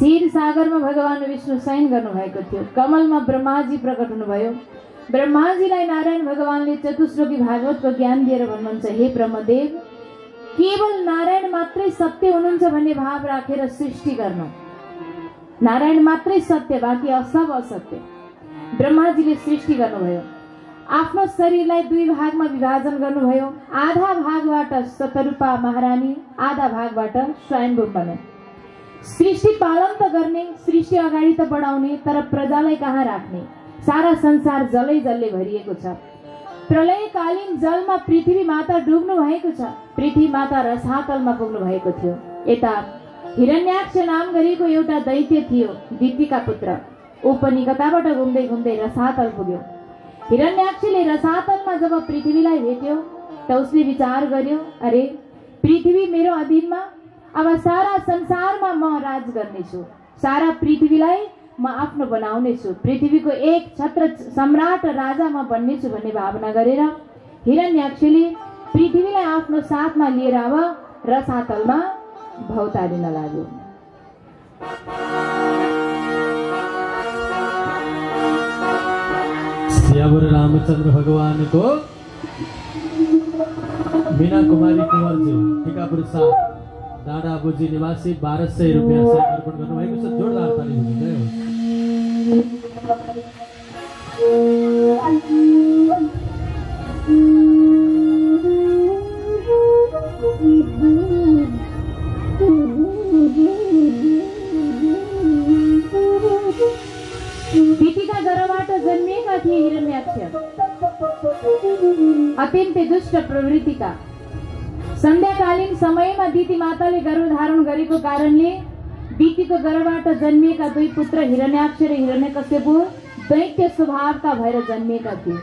क्षीर सागरमा भगवान विष्णु शयन गर्नुभएको थियो। कमलमा ब्रह्माजी प्रकट हुनुभयो। ब्रह्माजीलाई नारायण भगवानले चतुश्लोकी भागवतको ज्ञान दिएर भन्नुहुन्छ, हे ब्रह्मदेव, केवल नारायण मात्रै सत्य हुनुहुन्छ भन्ने भाव राखेर सृष्टि गर्नु। नारायण मात्रै सत्य, बाँकी सब असत्य। ब्रह्माजीले सृष्टि गर्नुभयो। आफ्नो शरीरलाई दुई भागमा विभाजन गर्नुभयो। आधा भागबाट शतरूपा महारानी, आधा भागबाट स्वयंभू बने। सृष्टि पालन त गर्ने, सृष्टि अगाडि त बढाउने, तर प्रजालाई कहाँ राख्ने? सारा संसार जलै जलले भरिएको छ। प्रलयकालीन जलमा पृथ्वी माता डुब्नु भएको छ। पृथ्वी माता रसातलमा पुग्नु भएको थियो। यता हिरण्याक्ष नाम गरेको एउटा दैत्य थियो, दितिका पुत्र। ऊ पनि कताबाट घुम्दै घुम्दै रसातल पुग्यो। हिरण्याक्षले रसातलमा जब पृथ्वीलाई भेट्यो त उसले विचार गर्यो, अरे पृथ्वी मेरो अधीनमा, अब सारा संसारमा म राज गर्नेछु, सारा पृथ्वीलाई म आफ्नो बनाउनेछु, पृथ्वीको एक छत्र सम्राट राजा म बन्नेछु भन्ने भावना गरेर हिरण्याक्षले पृथ्वीलाई आफ्नो साथमा लिएर अब रसातलमा भौतारिन लाग्यो। सियावर रामचंद्र भगवान को मीना कुमारी कुंवरज्यू टिकापुर 7 डाँडा बुजी निवासी 1200 रुपियाँ से अर्पण गर्नुभएको छ। जोरदार ताली बजाउनुहोस्। दितिका गर्भबाट जन्मिएका थिए हिरण्याक्ष, अत्यन्तै दुष्ट प्रवृत्तिका। सन्ध्याकालीन समयमा दिति माताले गर्भ धारण गरेको कारणले दितिको गर्भबाट जन्मिएका दुई पुत्र हिरण्याक्ष र हिरण्यकश्यपु दैत्य स्वभावका भएर जन्मिएका थिए।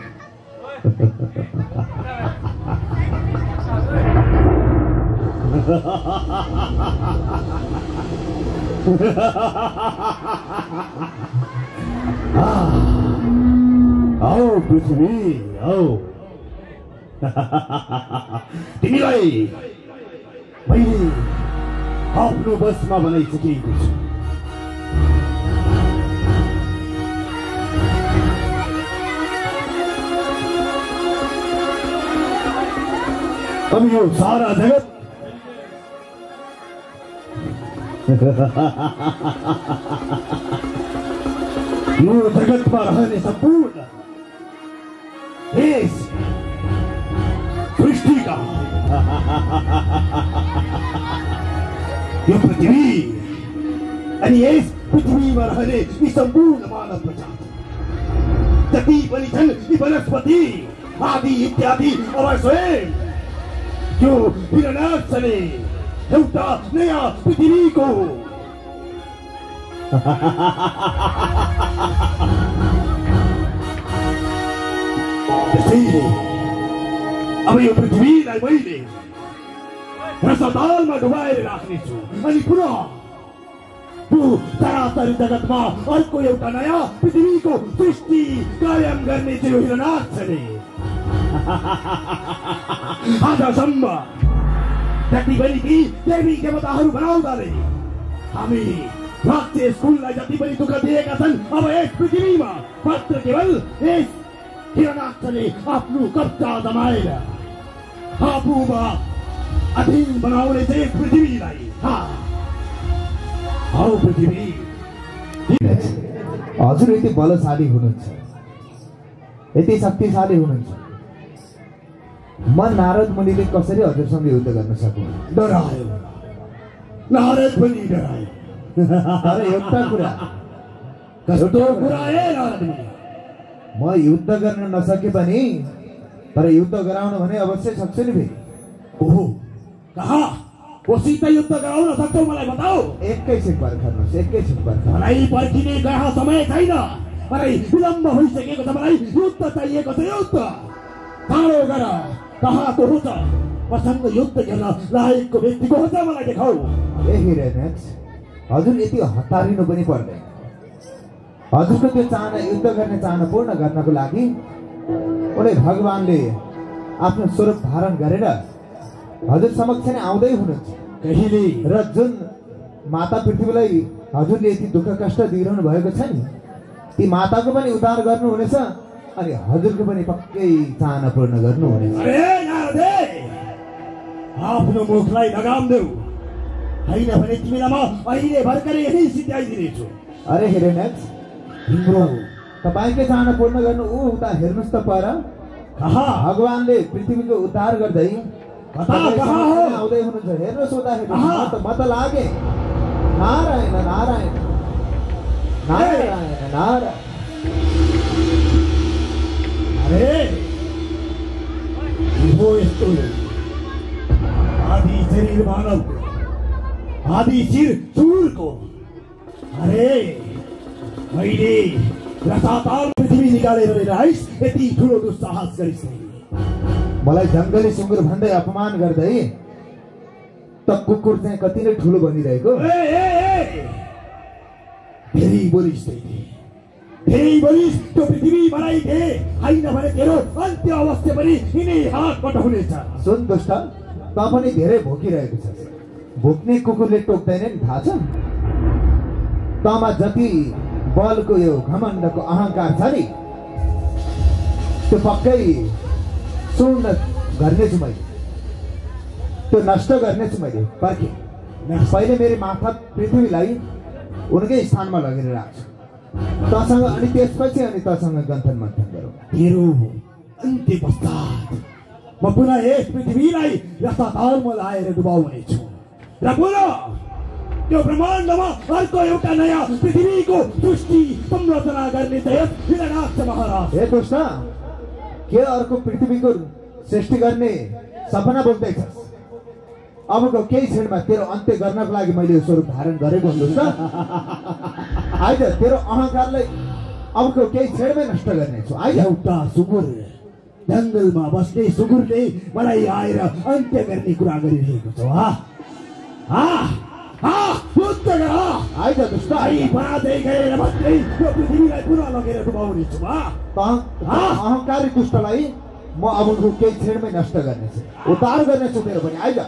आओ पृथ्वी आओ। तिमीलाई मैले आफ्नो बसमा बनाइसकेको छु। अब यो सारा जगत यो जगतमा रहने सम्पूर्ण यस सृष्टि का यो पृथ्वी अनि यस पृथ्वीमा रहने यी सम्पूर्ण मानव प्रजाति जति पनि छन्, यी वनस्पति आदि इत्यादि, अब स्वयं यो हिरण्याक्षले एउटा नयाँ पृथ्वीको त्यसैले अब यो पृथ्वीलाई मैले रसातलमा डुबाएर राख्नेछु अनि पुनः यो चराचर जगतमा अर्को एउटा नयाँ पृथ्वीको सृष्टि कायम गर्नेछु यो हिरण्याक्षले। आजसम्म जति पनि ती देवी देवताहरू बनाउँदाले हामी राष्ट्रिय स्कुललाई जति पनि दुःख दिएका छन्, अब यस पृथ्वीमा मात्र केवल यस हिरण्याक्षले आफ्नो कब्जा जमाएर आफूमा अधीन बनाउने चाहिँ यस पृथ्वीलाई। हौ पृथ्वी, हजुर यति बलशाली हुनुहुन्छ, यति शक्तिशाली हुनुहुन्छ, म नारद मुनिले कसरी हजुरसँग युद्ध गर्न सकु? डरायो, नारद पनि डरायो। तर एउटा कुरा, कस्तो कुरा है नारद मुनि? म युद्ध गर्न नसके पनि तर युद्ध गराउन भने अवश्य सक्छु नि फेरि। ओहो, कहाँ कोसित युद्ध गराउन सक्छौ मलाई बताऊ। एकैछिन पर्खनुहोस्, एकैछिन पर्ख। मलाई पर्खिने कहाँ समय छैन, मलाई विलम्ब भइसकेको छ, मलाई युद्ध चाहिएको छ। युद्ध चाँडो गर, कहाँ को हो त? मसँग युद्ध गर्न लायकको व्यक्ति को हो त मलाई देखाऊ। ए हिरण्याक्ष, हजुर यति हतारिनु पनि पर्दैन। हजुरको त्यो चाहना, युद्ध गर्ने चाहना पूर्ण गर्नको लागि उनी भगवानले आफ्नो स्वरूप धारण गरेर हजुर समक्ष नै आउँदै हुनुहुन्छ। कहिले र जुन माता पृथ्वीलाई हजुरले यति दुःख कष्ट दिइरहनु भएको छ नि, ती माताको पनि उद्धार गर्नुहुनेछ अनि हजुरको पनि पक्कै चाहना पूर्ण गर्नुहुनेछ। अरे नारदे, आफ्नो मुखलाई लगाम देऊ, होइन भने तिमीलाई म अहिले भर्खरै यही सिद्ध्याइदिनेछु। अरे हिरण्याक्ष, तिम्रो तपाईँकै चाहना पूर्ण गर्नु उता हेर्नुहोस् त पर, भगवानले पृथ्वीको उद्धार गर्दै आउँदै हुनुहुन्छ। हेर्नुहोस् उता हेर्नुहोस्, म त लागे। नारायण नारायण नारायण नारायण। अरे हो यस्तो आदि शरीर मानव, आदि शिर चूरको। अरे मैले रसाताल पृथ्वी निकालेर लिएर आइस, यति ठुलो दुस्साहस गरिस्। मलाई जङ्गली सुँगुर भन्दै अपमान गर्दै त कुकुर चाहिँ कति नै ठुलो बनिरहेको। धेरै बोलिस्, धेरै बोलिस्, त्यो पृथ्वी बनाइदे, होइन भने तेरो अन्त्य अवस्था पनि यिनै हातबाट हुनेछ। सुन दुष्ट, त पनि धेरै भोकिरहेको छ। भोक्ने कुकुरले टोक्दैन नि, थाहा छ? तमा जति बलको यो घमण्डको अहङ्कार छ नि, त्यो पक्कै शून्य गर्नेछु मैले, त्यो नष्ट गर्नेछु मैले। पर्खे पहिले मेरो मार्फत पृथ्वीलाई उनकै स्थानमा लगेर राख्छु तसँग, अनि त्यसपछि अनि तसँग गन्थन मन्थन गरौँ। तेरो अन्त्य पश्चात म पुनः यस पृथ्वीलाई रसातालमा लाएर डुबाउनेछु र पुनः त्यो ब्रह्माण्डमा अर्को एउटा नयाँ पृथ्वीको सृष्टि संरचना गर्ने यस हिरण्याक्ष महाराज। हे दुष्ट, के अर्को पृथ्वीको सृष्टि गर्ने सपना बोक्दैछस्? अबको केही क्षणमा तेरो अन्त्य गर्नको लागि मैले यो स्वरूप धारण गरेको हुन्छु। आइज, तेरो अहङ्कारलाई अबको केही क्षणमै नष्ट गर्नेछु। आइज। एउटा सुँगुर, जङ्गलमा बस्ने सुँगुरले मलाई आएर अन्त्य गर्ने कुरा गरिरहेको छ। आइज दुष्ट, बाँधै गएर मात्रै यो पृथ्वीलाई पुनः लगेर डुबाउनेछु। अहङ्कारी दुष्टलाई म अबको केही क्षणमै नष्ट गर्नेछु, उद्धार गर्नेछु तेरो पनि। आइज।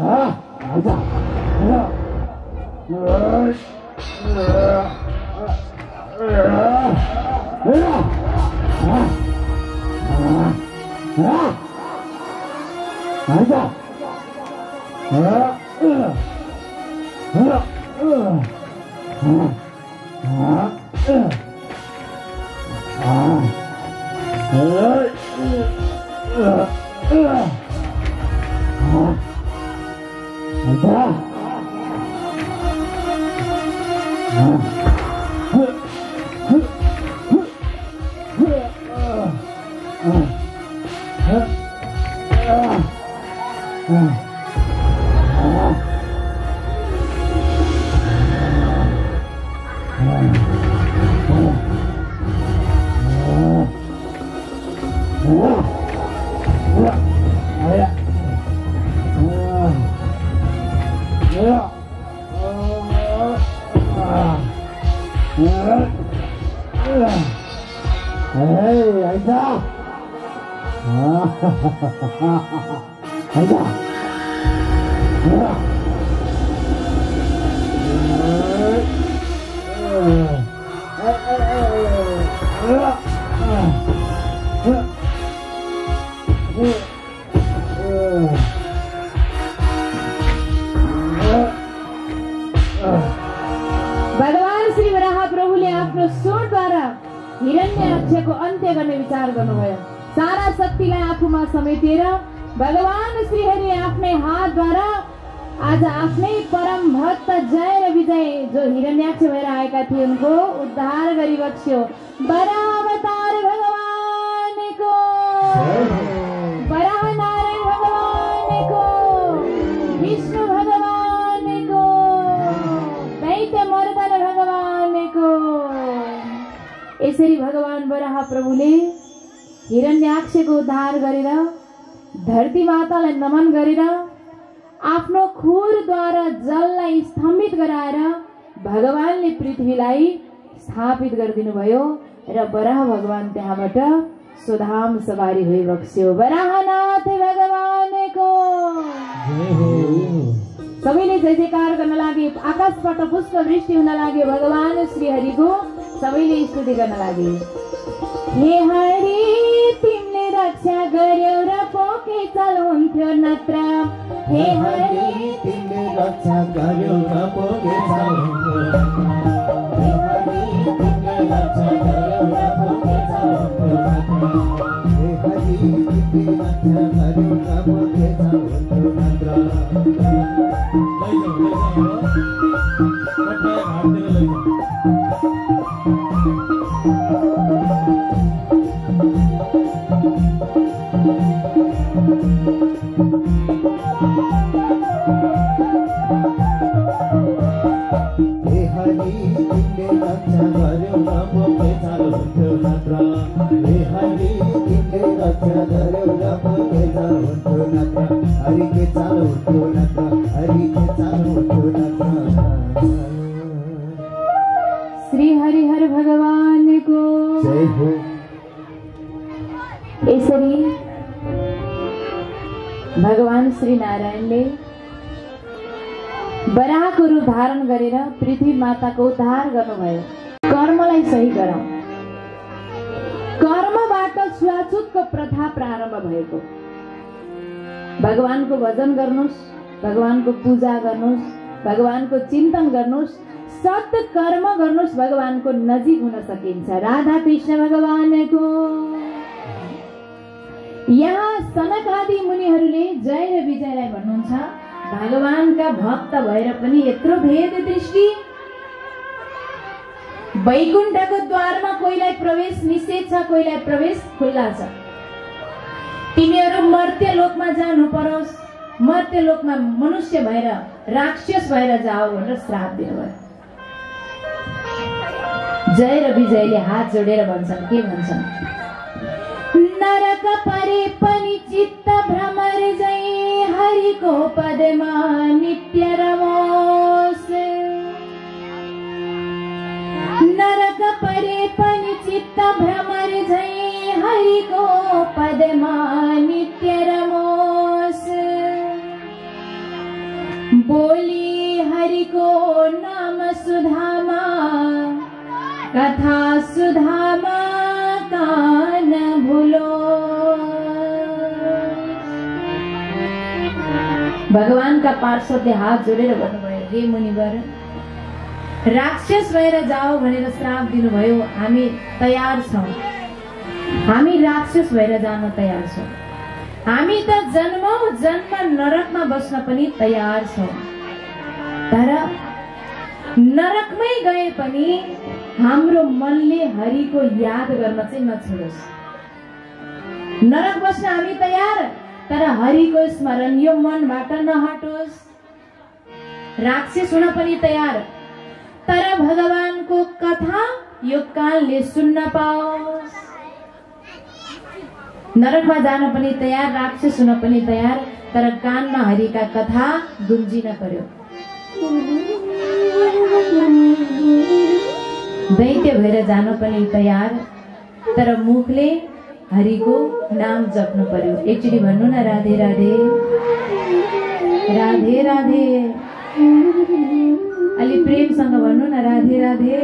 भगवान श्री वराह प्रभुले आफ्नो स्वरद्वारा हिरण्याक्षको अन्त्य गर्ने विचार गर्नुभयो। सारा शक्तिलाई आफूमा समेटेर भगवान श्रीहरि आफ्नै हातद्वारा आज आफ्नै परम भक्त जय र विजय जो हिरण्याक्ष भएर आएका थिए उनको उद्धार गरिबक्स्यो। वराह अवतार भगवानको, वराह नारायण भगवानको, विष्णु भगवानको, दैत्य मर्दन भगवानको। यसरी भगवान वराह प्रभुले हिरण्याक्षको उद्धार गरेर धरती मातालाई नमन गरेर आफ्नो खुरद्वारा जललाई स्तम्भित गराएर भगवानले पृथ्वीलाई स्थापित गरिदिनु भयो र वराह भगवान त्यहाँबाट स्वधाम सवारी भइबक्स्यो। वराहनाथ भगवानको सबैले जय जयकार गर्न लागे। आकाशबाट पुष्प वृष्टि हुन लाग्यो भगवान श्री हरिको सबैले स्तुति गर्न लागे। हे हरि तिमीले रक्षा गर्यौ र पोके चल्नुहुन्थ्यो नत्र। हे हरि तिमीले रक्षा गर्यौ र पोके चल्नुहुन्थ्यो। हे हरि तिमीले रक्षा गर्यौ र पोके चल्नुहुन्थ्यो नत्र। हे हरि तिमीले रक्षा गर्यौ र पोके चल्नुहुन्थ्यो नत्र। श्री हरिहर भगवान को जय हो। यसरी भगवान श्री नारायणले वराहको रूप धारण गरेर पृथ्वी माताको उद्धार गर्नुभयो। कर्मलाई सही गरौँ। कर्मबाट छुवाछुतको प्रथा प्रारम्भ भएको। भगवानको भजन गर्नुस्, भगवानको पूजा गर्नुस्, भगवानको चिन्तन गर्नुस्, सत कर्म गर्नुस्, भगवानको नजिक हुन सकिन्छ। राधा कृष्ण भगवानको। यहाँ सनक आदि मुनिहरूले जय र विजयलाई भन्नुहुन्छ भगवानका भक्त भएर पनि यत्रो भेद दृष्टि। वैकुण्ठको द्वारमा कोहीलाई प्रवेश निषेध छ, कोहीलाई प्रवेश खुल्ला छ। तिमीहरू मर्त्य लोकमा जानु परोस्, मर्त्य लोकमा मनुष्य भएर राक्षस भएर जाओ भनेर श्राप दिनुभयो। जय र विजयले हात जोडेर भन्छन्, के भन्छन्? नरक परे पनि चित्त भ्रमर जय हरिको पदमा नित्य रमोस्। नरक परे पनि चित्त भ्रमर जय हरिको पदमा नित्य रमोस्। बोली हरिको नाम सुधामा कथा सुधामा कान भूलो। भगवानका पार्षदले हात जोडेर भन्नुभयो, हे मुनिवर, राक्षस भएर जाओ भनेर श्राप दिनुभयो। हामी तयार छौँ, हामी राक्षस भएर जान तयार छौँ। हामी त जन्मौँ जन्म नरकमा बस्न पनि तयार छौँ। तर नरकमै गए पनि हाम्रो मनले हरिको याद गर्न चाहिँ नछोडोस्। नरक बस्न हामी तयार, तर हरिको स्मरण यो मनबाट नहटोस्। राक्षस हुन पनि तयार, तर भगवानको कथा यो कानले सुन्न पाओस्। नरकमा जान पनि तयार, राक्षस हुन पनि तयार, तर कानमा हरिका कथा गुन्जिन पर्यो। दैत्य भएर जान पनि तयार, तर मुखले हरिको नाम जप्नु पर्यो। एकचोटि भन्नु न, राधे राधे राधे राधे। अलि प्रेमसँग भन्नु न, राधे राधे।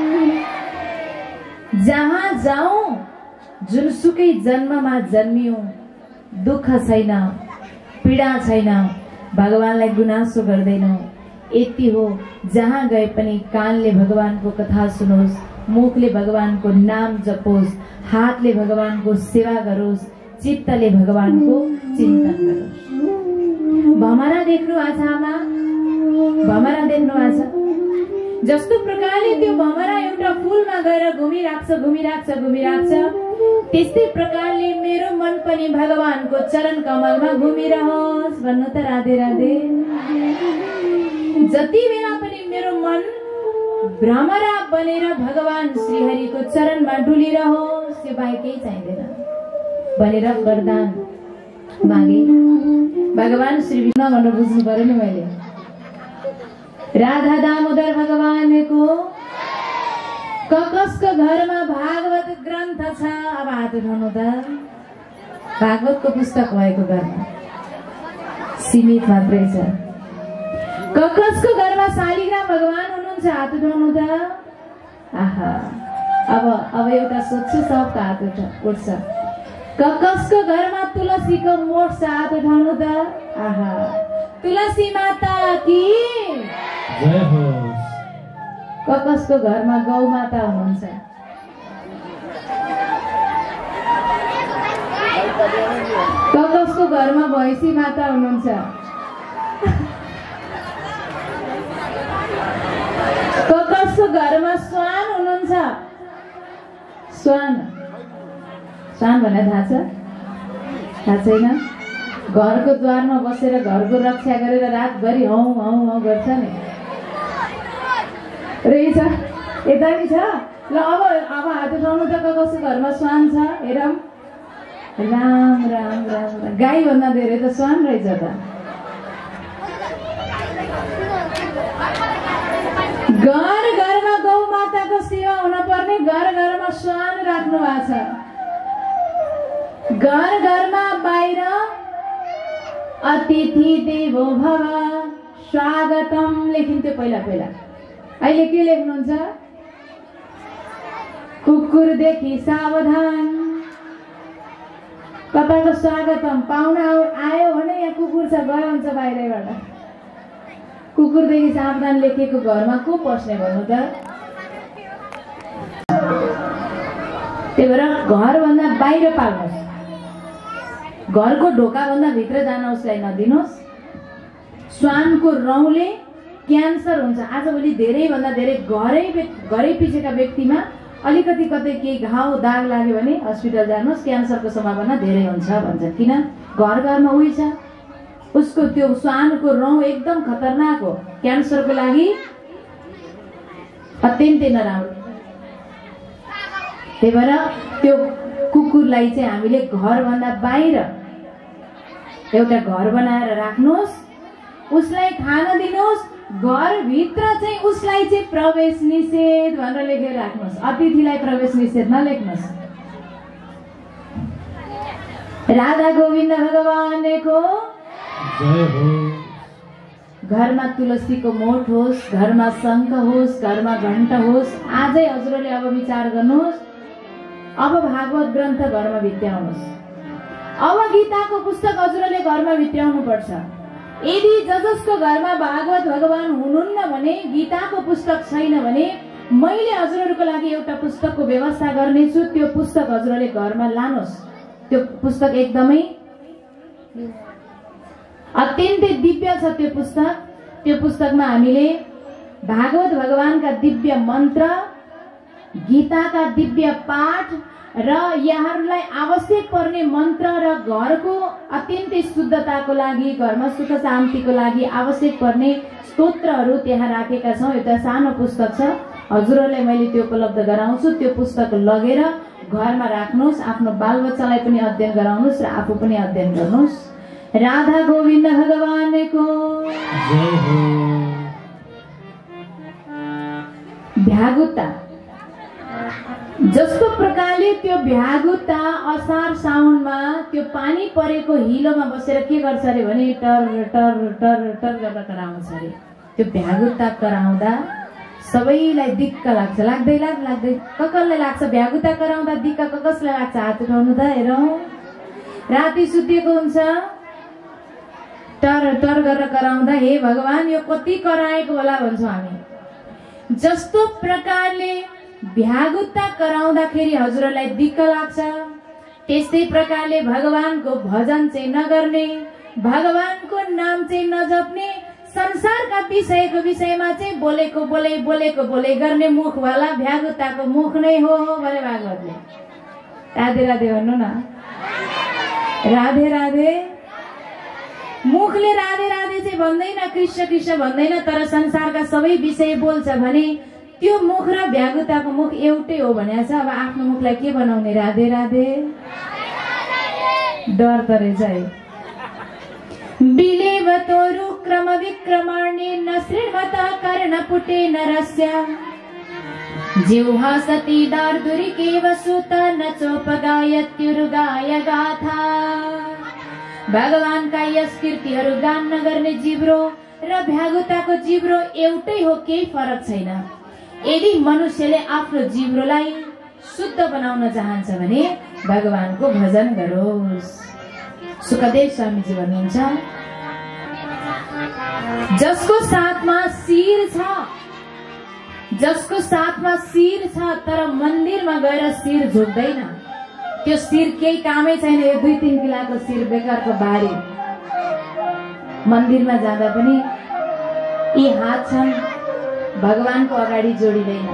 जहाँ जाऊँ, जुनसुकै जन्ममा जन्मियौं, दुःख छैन, पीडा छैन, भगवानलाई गुनासो गर्दैनौं। यति हो, जहाँ गए पनि कानले भगवानको कथा सुनोस्, मुखले भगवानको नाम जपोस्, हातले भगवानको सेवा गरोस्, चित्तले भगवानको चिन्तन गरोस्। भमरा देख्नु आज आमा, भमरा देख्नु आज जस्तो प्रकारले त्यो भमरा एउटा फूलमा गएर घुमिराख्छ, त्यस्तै प्रकारले मेरो मन पनि भगवानको चरण कमलमा घुमिरहोस्। भन्नु त, राधे राधे। जति बेला पनि मेरो मन भ्रमरा बनेर भगवान श्रीहरिको चरणमा डुलिरहोस्, यो बाहेक केही चाहिँदैन भनेर वरदान मागे। भगवान श्री विष्णु भन्नु बुझ्नु पर्यो नि। मैले राधा दामोदर भगवानको कसको घरमा भागवत ग्रन्थ छ? अब हात उठाउनु त। भागवतको पुस्तक भएको घरमा सीमित मात्रै छ। ककसको घरमा शालिग्राम भगवान हुनुहुन्छ, हात उठाउनु त। आहा, अब एउटा सोध्छु, सबको हात उठ्छ। ककसको घरमा तुलसीको मोठ छ, हात उठाउनु त। आहा, तुलसी माता की जय होस्। ककसको घरमा गौ माता हुनुहुन्छ। ककसको घरमा भैँसी माता हुनुहुन्छ। ककसको घरमा स्वान हुनुहुन्छ। स्वान भने थाहा छ? थाहा छैन? घरको द्वारमा बसेर घरको रक्षा गरेर रातभरि हौ हौ हौ गर्छ नि, रहेछ। यता नि छ। ल अब हात उठाउनु त। ककसको घरमा स्वान छ, हेरौँ। राम राम राम, गाई भन्दा धेरै त स्वान रहेछ त। घर घरमा गौ माताको सेवा हुन पर्ने, घर घरमा स्वान राख्नु भएको छ। घर घरमा बाहिर अतिथि देवो भव स्वागतम लेखिन्थ्यो पहिला। अहिले के लेख्नुहुन्छ? कुकुरदेखि सावधान। कताको स्वागतम? पाहुना आयो भने यहाँ कुकुर छ, गयो हुन्छ बाहिरबाट। कुकुरदेखि सावधान लेखेको घरमा को पस्ने भन्नु त? त्यही भएर घरभन्दा बाहिर पाल्नुहोस्, घरको ढोकाभन्दा भित्र जान उसलाई नदिनुहोस्। स्वानको रौँले क्यान्सर हुन्छ। आजभोलि धेरैभन्दा धेरै घरै पिछेका व्यक्तिमा अलिकति कतै केही घाउ दाग लाग्यो भने हस्पिटल जानुहोस्, क्यान्सरको सम्भावना धेरै हुन्छ भन्छन्। किन? घर घरमा उही छ। उसको त्यो स्वानको रौँ एकदम खतरनाक हो, क्यान्सरको लागि अत्यन्तै नराम्रो। त्यही भएर त्यो कुकुरलाई चाहिँ हामीले घरभन्दा बाहिर एउटा घर बनाएर राख्नुहोस्, उसलाई खान दिनुहोस्। घरभित्र चाहिँ उसलाई चाहिँ प्रवेश निषेध भनेर लेखेर राख्नुहोस्। अतिथिलाई प्रवेश निषेध नलेख्नुहोस्। राधा गोविन्द भगवानको जय हो। घरमा तुलसीको मोठ होस्, घरमा शङ्ख होस्, घरमा घण्ट होस्। आजै हजुरले अब विचार गर्नुहोस्। अब भागवत ग्रन्थ घरमा भित्र्याउनुहोस्। अब गीताको पुस्तक हजुरले घरमा भित्र्याउनु पर्छ। यदि जसको घरमा भागवत भगवान हुनुहुन्न भने, गीताको पुस्तक छैन भने, मैले हजुरहरूको लागि एउटा पुस्तकको व्यवस्था गर्नेछु। त्यो पुस्तक हजुरले घरमा लानुहोस्। त्यो पुस्तक एकदमै अत्यन्तै दिव्य छ। त्यो पुस्तकमा हामीले भागवत भगवानका दिव्य मन्त्र, गीताका दिव्य पाठ र यहाँहरूलाई आवश्यक पर्ने मन्त्र र घरको अत्यन्तै शुद्धताको लागि, घरमा सुख शान्तिको लागि आवश्यक पर्ने स्तोत्रहरू त्यहाँ राखेका छौँ। एउटा सानो पुस्तक छ, हजुरहरूलाई मैले त्यो उपलब्ध गराउँछु। त्यो पुस्तक लगेर घरमा राख्नुहोस्। आफ्नो बालबच्चालाई पनि अध्ययन गराउनुहोस् र आफू पनि अध्ययन गर्नुहोस्। राधा गोविन्द भगवानको जय हो। भ्यागुता जस्तो प्रकारले त्यो भ्यागुता असार साउनमा त्यो पानी परेको हिलोमा बसेर के गर्छ अरे भने टर टर टर टर गरेर कराउँछ अरे। त्यो भ्यागुता कराउँदा सबैलाई दिक्क लाग्छ। लाग्दै कसलाई लाग्छ? भ्यागुता कराउँदा दिक्क कसलाई लाग्छ? हात उठाउनु त, हेरौँ। राति सुतेको हुन्छ, टर टर गरेर कराउँदा हे भगवान यो कति कराएको होला भन्छौँ हामी। जस्तो प्रकारले भ्यागुता कराउँदाखेरि हजुरलाई दिक्क लाग्छ, त्यस्तै प्रकारले भगवानको भजन चाहिँ नगर्ने, भगवानको नाम चाहिँ नजप्ने, संसारका विषयको विषयमा चाहिँ बोलेको बोले गर्ने मुखवाला भ्यागुताको मुख नै हो भने भागवतले। राधे राधे भन्नु न। राधे राधे। मुखले राधे राधे चाहिँ भन्दैन, कृष्ण कृष्ण भन्दैन, तर संसारका सबै विषय बोल्छ भने त्यो मुख र भ्यागुताको मुख एउटै हो भनेको छ। अब आफ्नो मुखलाई के बनाउने? राधे राधे। डर त रहेछ है। बिलेव तोरु क्रम विक्रमणे न श्रीमत कर्ण पुटे नरस्य जिह्वा सती दार्दुरी केव सुत न चोपगायत्युरुगाय गाथा। भगवानका यस कीर्तिहरू गान नगर्ने जिब्रो र भ्यागुताको जिब्रो एउटै हो, केही फरक छैन। यदि मनुष्यले आफ्नो जिब्रोलाई शुद्ध बनाउन चाहन्छ भने भगवानको भजन गरोस्। सुखदेव स्वामीजी भन्नुहुन्छ, जसको साथमा शिर छ तर मन्दिरमा गएर शिर झुक्दैन, त्यो शिर केही कामै छैन। यो 2-3 किलाको शिर बेकारको बारी। मन्दिरमा जाँदा पनि यी हात छन्, भगवानको अगाडि जोडिँदैन।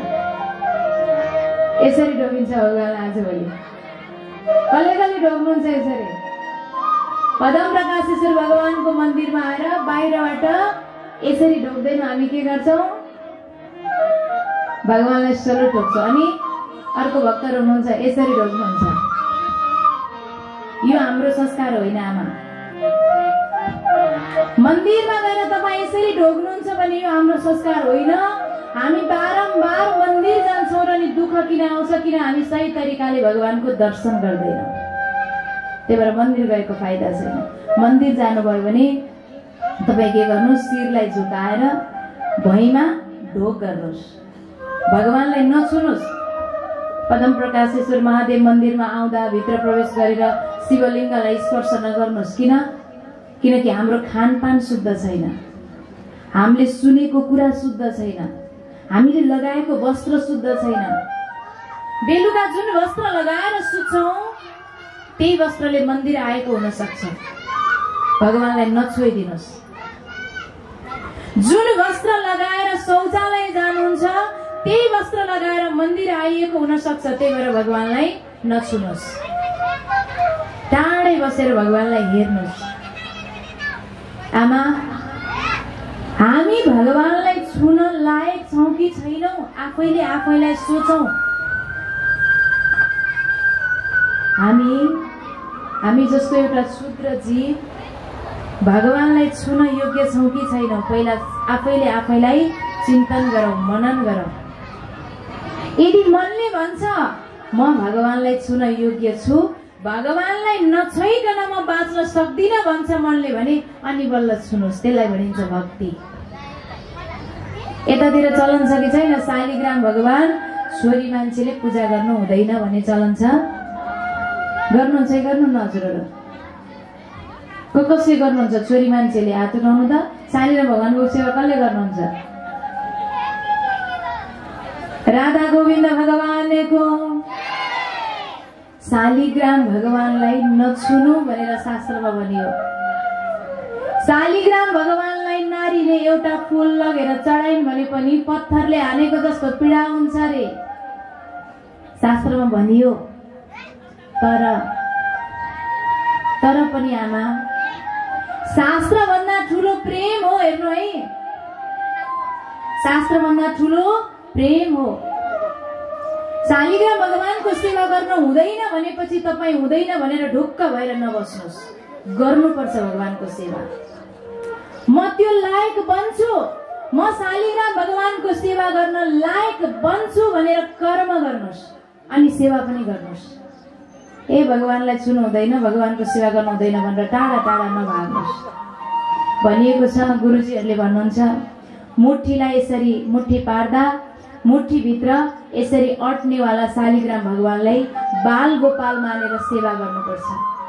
यसरी ढोकिन्छ भगवान। आजभोलि कसले ढोक्नुहुन्छ यसरी? पदम प्रकाशेश्वर भगवानको मन्दिरमा आएर बाहिरबाट यसरी ढोक्दैनौँ। हामी के गर्छौँ? भगवानलाई सल्युट ठोक्छौँ। अनि अर्को भक्तहरू हुनुहुन्छ यसरी ढोक्नुहुन्छ। यो हाम्रो संस्कार होइन आमा। मन्दिरमा गएर तपाईँ यसरी ढोक्नुहुन्छ भने यो हाम्रो संस्कार होइन। हामी बारम्बार मन्दिर जान्छौँ र नि दुःख किन आउँछ? किन हामी सही तरिकाले भगवानको दर्शन गर्दैनौँ। त्यही भएर मन्दिर गएको फाइदा छैन। मन्दिर जानुभयो भने तपाईँ के गर्नुहोस्? शिरलाई झुकाएर भुइँमा ढोक गर्नुहोस्, भगवानलाई नछुनुहोस्। पदम प्रकाशेश्वर महादेव मन्दिरमा आउँदा भित्र प्रवेश गरेर शिवलिङ्गलाई स्पर्श नगर्नुहोस्। किनकि हाम्रो खानपान शुद्ध छैन, हामीले सुनेको कुरा शुद्ध छैन, हामीले लगाएको वस्त्र शुद्ध छैन। बेलुका जुन वस्त्र लगाएर सुत्छौँ त्यही वस्त्रले मन्दिर आएको हुन सक्छ। भगवानलाई नछोइदिनुहोस्। जुन वस्त्र लगाएर शौचालय जानुहुन्छ त्यही वस्त्र लगाएर मन्दिर आइएको हुन सक्छ। त्यही भएर भगवानलाई नछुनुहोस्। टाढै बसेर भगवानलाई हेर्नुहोस्। आमा, हामी भगवानलाई छुन लायक छौँ कि छैनौँ? आफैले आफैलाई सोचौँ। हामी जस्तो एउटा क्षुद्र जीव भगवानलाई छुन योग्य छौँ कि छैनौँ? पहिला आफैले आफैलाई चिन्तन गरौँ, मनन गरौँ। यदि मनले भन्छ म भगवानलाई छुन योग्य छु, भगवानलाई नछोइकन म बाँच्न सक्दिनँ भन्छ मनले भने अनि बल्ल छुनुहोस्। त्यसलाई भनिन्छ भक्ति। यतातिर चलन छ कि छैन? शालिग्राम भगवान छोरी मान्छेले पूजा गर्नु हुँदैन भन्ने चलन छ। गर्नुहुन्छ कि गर्नु? हजुरहरू कसले गर्नुहुन्छ? छोरी मान्छेले हात उठाउनु त। शालिग्राम भगवानको सेवा कसले गर्नुहुन्छ? राधा गोविन्द भगवानको। शालिग्राम भगवानलाई नछुनु भनेर शास्त्रमा भनियो। शालिग्राम भगवानलाई नारीले एउटा फूल लगेर चढाइन् भने पनि पत्थरले हानेको जस्तो पीडा हुन्छ रे, शास्त्रमा भनियो। तर पनि आमा, शास्त्र भन्दा ठुलो प्रेम हो। हेर्नु है, शास्त्र भन्दा ठुलो प्रेम हो। शालिग्राम भगवानको सेवा गर्न हुँदैन भनेपछि तपाईँ हुँदैन भनेर ढुक्क भएर नबस्नुहोस्। गर्नुपर्छ भगवानको सेवा। म त्यो लायक बन्छु, म शालिग्राम भगवानको सेवा गर्न लायक बन्छु भनेर कर्म गर्नुहोस् अनि सेवा पनि गर्नुहोस्। ए भगवानलाई छुनु हुँदैन, भगवानको सेवा गर्नु हुँदैन भनेर टाढा टाढा नभाग्नुहोस्। भनिएको छ, गुरुजीहरूले भन्नुहुन्छ, मुठीलाई यसरी मुठी पार्दा मुठीभित्र यसरी अट्नेवाला शालिग्राम भगवानलाई बाल गोपाल मानेर सेवा गर्नुपर्छ।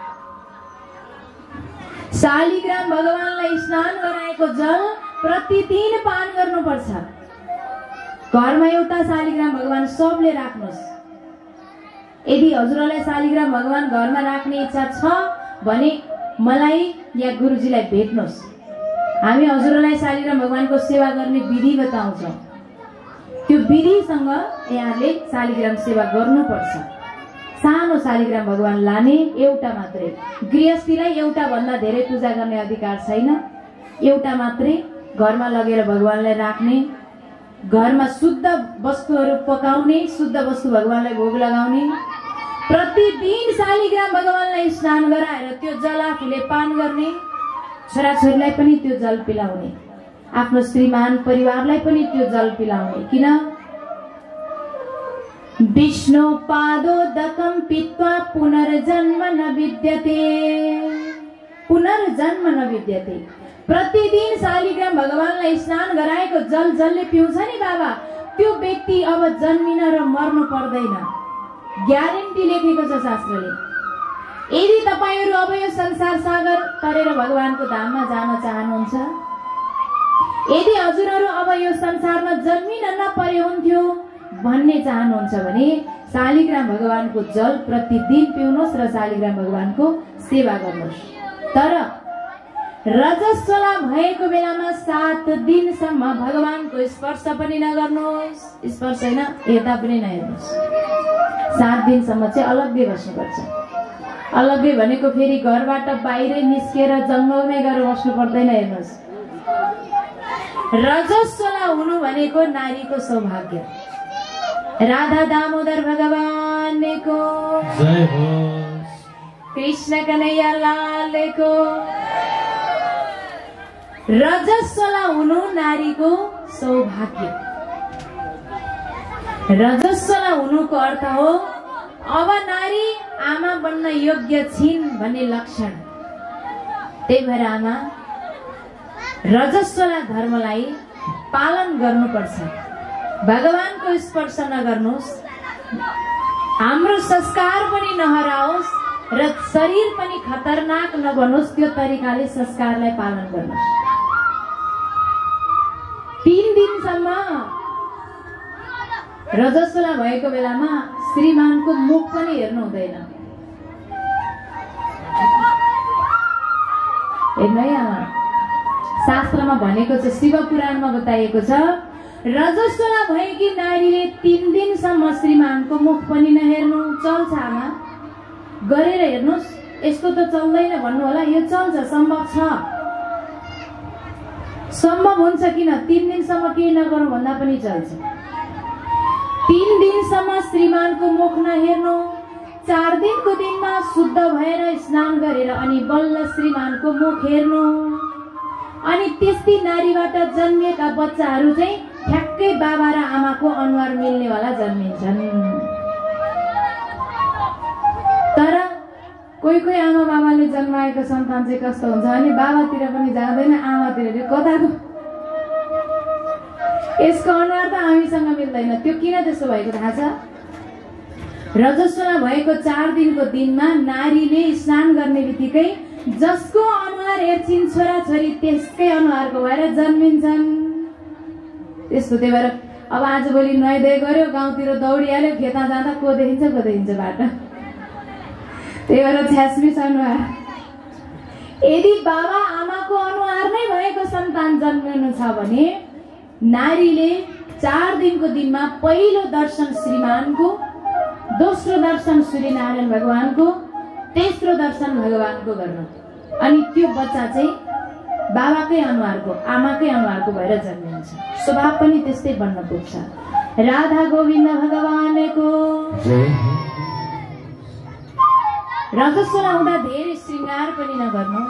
शालिग्राम भगवानलाई स्नान गराएको जल प्रतिदिन पान गर्नुपर्छ। घरमा एउटा शालिग्राम भगवान सबले राख्नुहोस्। यदि हजुरलाई शालिग्राम भगवान घरमा राख्ने इच्छा छ भने मलाई या गुरुजीलाई भेट्नुहोस्। हामी हजुरलाई शालिग्राम भगवानको सेवा गर्ने विधि बताउँछौँ। त्यो विधिसँग यहाँले शालिग्राम सेवा गर्नुपर्छ। सानो शालिग्राम भगवान लाने, एउटा मात्रै। गृहस्थीलाई एउटा भन्दा धेरै पूजा गर्ने अधिकार छैन। एउटा मात्रै घरमा लगेर भगवानलाई राख्ने, घरमा शुद्ध वस्तुहरू पकाउने, शुद्ध वस्तु भगवानलाई भोग लगाउने, प्रतिदिन शालिग्राम भगवानलाई स्नान गराएर त्यो जल आफूले पान गर्ने, छोराछोरीलाई पनि त्यो जल पिलाउने, आफ्नो श्रीमान परिवारलाई पनि त्यो जल पिलाउने। किन? विष्णु पादोदकं पीत्वा पुनर्जन्म न विद्यते। पुनर्जन्म न विद्यते। प्रतिदिन शालिग्राम भगवानलाई स्नान गराएको जल जसले पिउँछ नि बाबा, त्यो व्यक्ति अब जन्मिन र मर्नु पर्दैन, ग्यारेन्टी लेखेको छ शास्त्रले। यदि तपाईहरु अब यो संसार सागर तरेर भगवानको धाममा जान चाहनुहुन्छ, यदि हजुरहरु अब यो संसारमा जन्मिन नपरे हुन्थ्यो भन्ने चाहनुहुन्छ भने शालिग्राम भगवानको जल प्रतिदिन पिउनुहोस् र शालिग्राम भगवानको सेवा गर्नुहोस्। तर रजस्वला भएको बेलामा 7 दिनसम्म भगवानको स्पर्श पनि नगर्नुहोस्। स्पर्श हैन, हेर्दा पनि नहेर्नुहोस्। 7 दिनसम्म चाहिँ अलग्गै बस्नुपर्छ। अलग्गै भनेको फेरि घरबाट बाहिरै निस्केर जंगलमै गएर बस्नु पर्दैन। हेर्नुहोस्, रजस्वला हुनु भनेको नारीको सौभाग्य। राधा दामोदर भगवानको जय होस्, कृष्ण कन्हैया लालको। रजस्वला हुनु नारीको सौभाग्य। रजस्वला हुनुको अर्थ हो अब नारी आमा बन्न योग्य छिन् भन्ने लक्षण। त्यही भएर आमा रजस्वला धर्मलाई पालन गर्नुपर्छ। भगवानको स्पर्श नगर्नुहोस्, हाम्रो संस्कार पनि नहराओस् र शरीर पनि खतरनाक नबनोस्, त्यो तरिकाले संस्कारलाई पालन गर्नुहोस्। 3 दिनसम्म रजस्वला भएको बेलामा श्रीमानको मुख पनि हेर्नु हुँदैन। हेर्नु है आमा, शास्त्रमा भनेको छ, शिव पुराणमा बताइएको छ, रजस्वला भएकी नारीले 3 दिनसम्म श्रीमानको मुख पनि नहेर्नु। चल्छ आमा, गरेर हेर्नुहोस्। यस्तो त चल्दैन भन्नु होला, यो चल्छ, सम्भव छ, सम्भव हुन्छ। किन 3 दिनसम्म केही नगरौँ भन्दा पनि चल्छ। 3 दिनसम्म श्रीमानको मुख नहेर्नु। 4 दिनको दिनमा शुद्ध भएर स्नान गरेर अनि बल्ल श्रीमानको मुख हेर्नु। अनि त्यस्ती नारीबाट जन्मिएका बच्चाहरू चाहिँ ठ्याक्कै बाबा र आमाको अनुहार मिल्नेवाला जन्मिन्छन्। तर कोही कोही आमा बाबाले जन्माएको सन्तान चाहिँ कस्तो हुन्छ भने बाबातिर पनि जाँदैन, आमातिर कताको यसको अनुहार त हामीसँग मिल्दैन। त्यो किन त्यस्तो भएको थाहा छ? रजस्वला भएको 4 दिनको दिनमा नारीले स्नान गर्ने बित्तिकै जसको अनुहार हेर्छिन् छोराछोरी त्यसकै अनुहारको भएर जन्मिन्छन्। त्यस्तो। त्यही भएर अब आजभोलि नुहाइधुवाइ गर्यो, गाउँतिर दौडिहाल्यो, खेता जाँदा को देखिन्छ बाटो। त्यही भएर छ्यास्मिस अनुहार। यदि बाबा आमाको अनुहार नै भएको सन्तान जन्मिनु छ भने नारीले 4 दिनको दिनमा पहिलो दर्शन श्रीमानको, दोस्रो दर्शन सूर्यनारायण भगवानको, तेस्रो दर्शन भगवानको गर्नु। अनि त्यो बच्चा चाहिँ बाबाकै अनुहारको, आमाकै अनुहारको भएर जन्मिन्छ। स्वभाव पनि त्यस्तै बन्न पुग्छ। राधा गोविन्द भगवानको। रजस्वला हुँदा धेरै श्रृंगार पनि नगर्नु।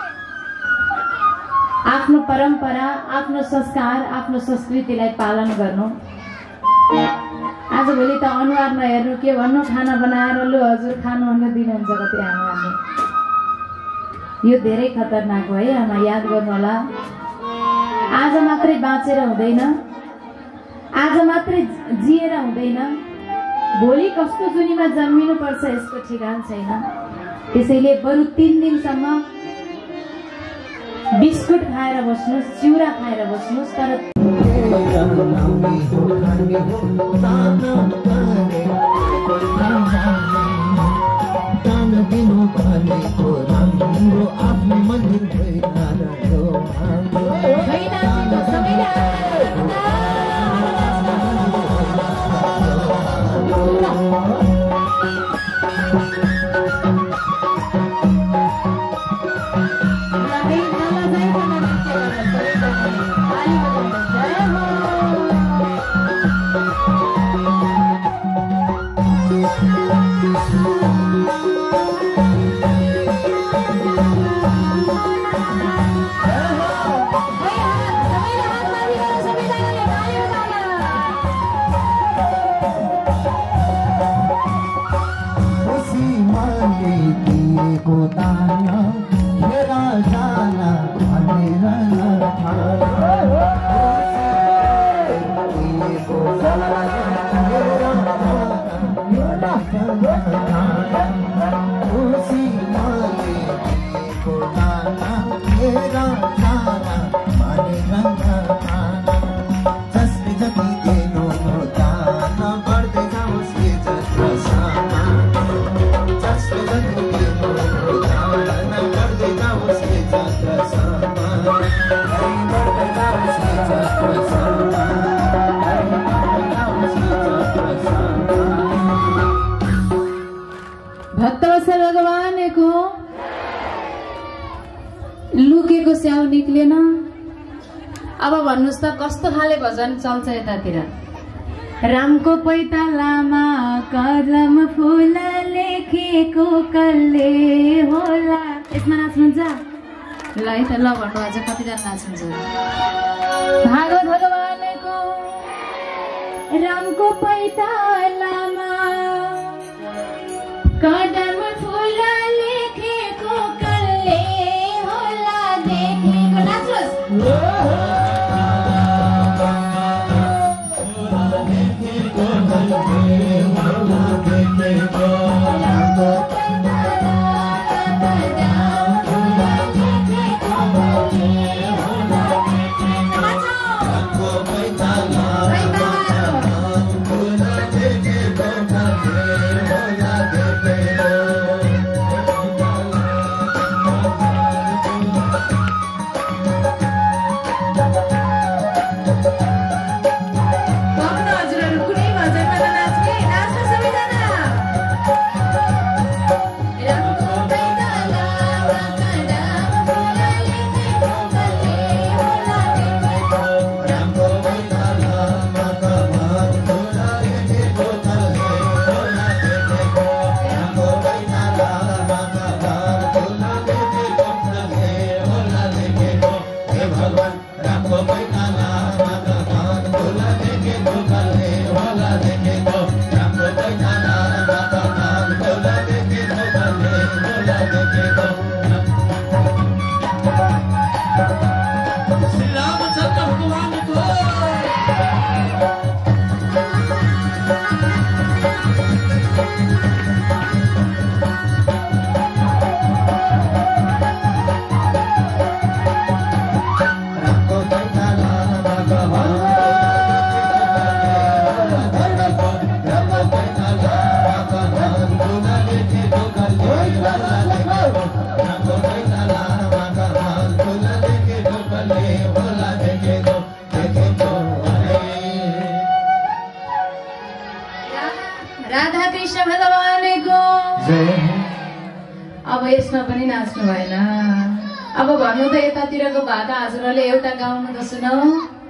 आफ्नो परम्परा, आफ्नो संस्कार, आफ्नो संस्कृतिलाई पालन गर्नु। आजभोलि त अनुहार नहेर्नु, के भन्नु, खाना बनाएर लु हजुर खानु भनेर दिनुहुन्छ कति आमाले। यो धेरै खतरनाक हो है आमा, याद गर्नु होला। आज मात्रै बाँचेर हुँदैन, आज मात्रै जिएर हुँदैन, भोलि कस्तो जुनीमा जन्मिनु पर्छ यसको ठेगान छैन। त्यसैले बरु 3 दिनसम्म बिस्कुट खाएर बस्नुहोस्, चिउरा खाएर बस्नुहोस्, तर को ताना घेरा जाना भने भक्तवत्सल भगवानको लुकेको स्याउ निक्लेन। अब भन्नुस् त कस्तो खाले भजन चल्छ यतातिर। रामको पैतालामा कलम फुल लेखेको कसले होला। यसमा नाच्नुहुन्छ ल है त, ल भन्नु अझ कतिजना नाच्नुहुन्छ। भागवत भगवानको रामको पैतालामा कदम फुल लेखेको कसले होला देखेको। नाच्नुहोस्। अब यसमा पनि नाच्नु भएन। अब भन्नु त यतातिरको भाका हजुरले एउटा गाउनु त सुनाऊ।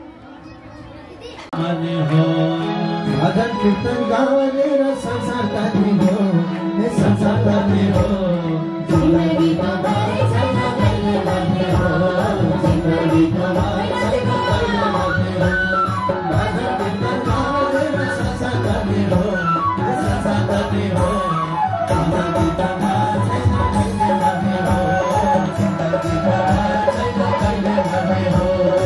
भजन कीर्तन गाएर संसार काट्ने हो, संसार काट्ने हो। जिन्दगी भरि छैन कहिले भन्ने हो, जिन्दगी भरि छैन कहिले भन्ने हो। भजन कीर्तन गाएर संसार काट्ने हो, संसार काट्ने हो। जिन्दगी भरि छैन कहिले भन्ने हो, जिन्दगी भरि छैन कहिले भन्ने हो।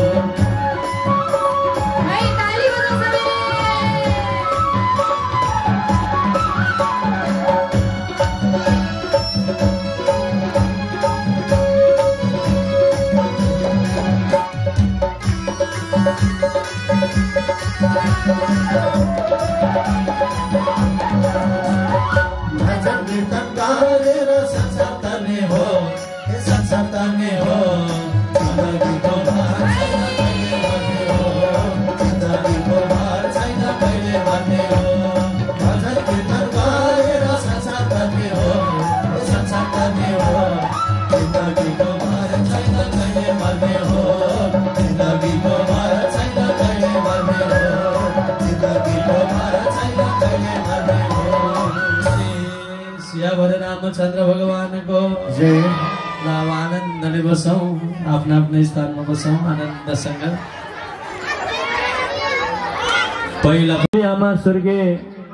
भजन कीर्तन गाएर संसार तार्ने हो, संसार तार्ने हो। जिन्दगीको भार छैन कहिले भन्ने हो, जिन्दगीको भार छैन कहिले भन्ने हो। भजन कीर्तन गाएर संसार तार्ने हो, संसार तार्ने हो। जिन्दगीको भार छैन कहिले भन्ने हो, जिन्दगीको भार छैन कहिले भन्ने हो। जिन्दगीको भार छैन कहिले भन्ने हो। सियावर रामचन्द्र भगवानको जय। ल अब आनन्दले बसौँ, आफ्नो आफ्नो स्थानमा बसौँ आनन्दसँग। पहिला आमा स्वर्गीय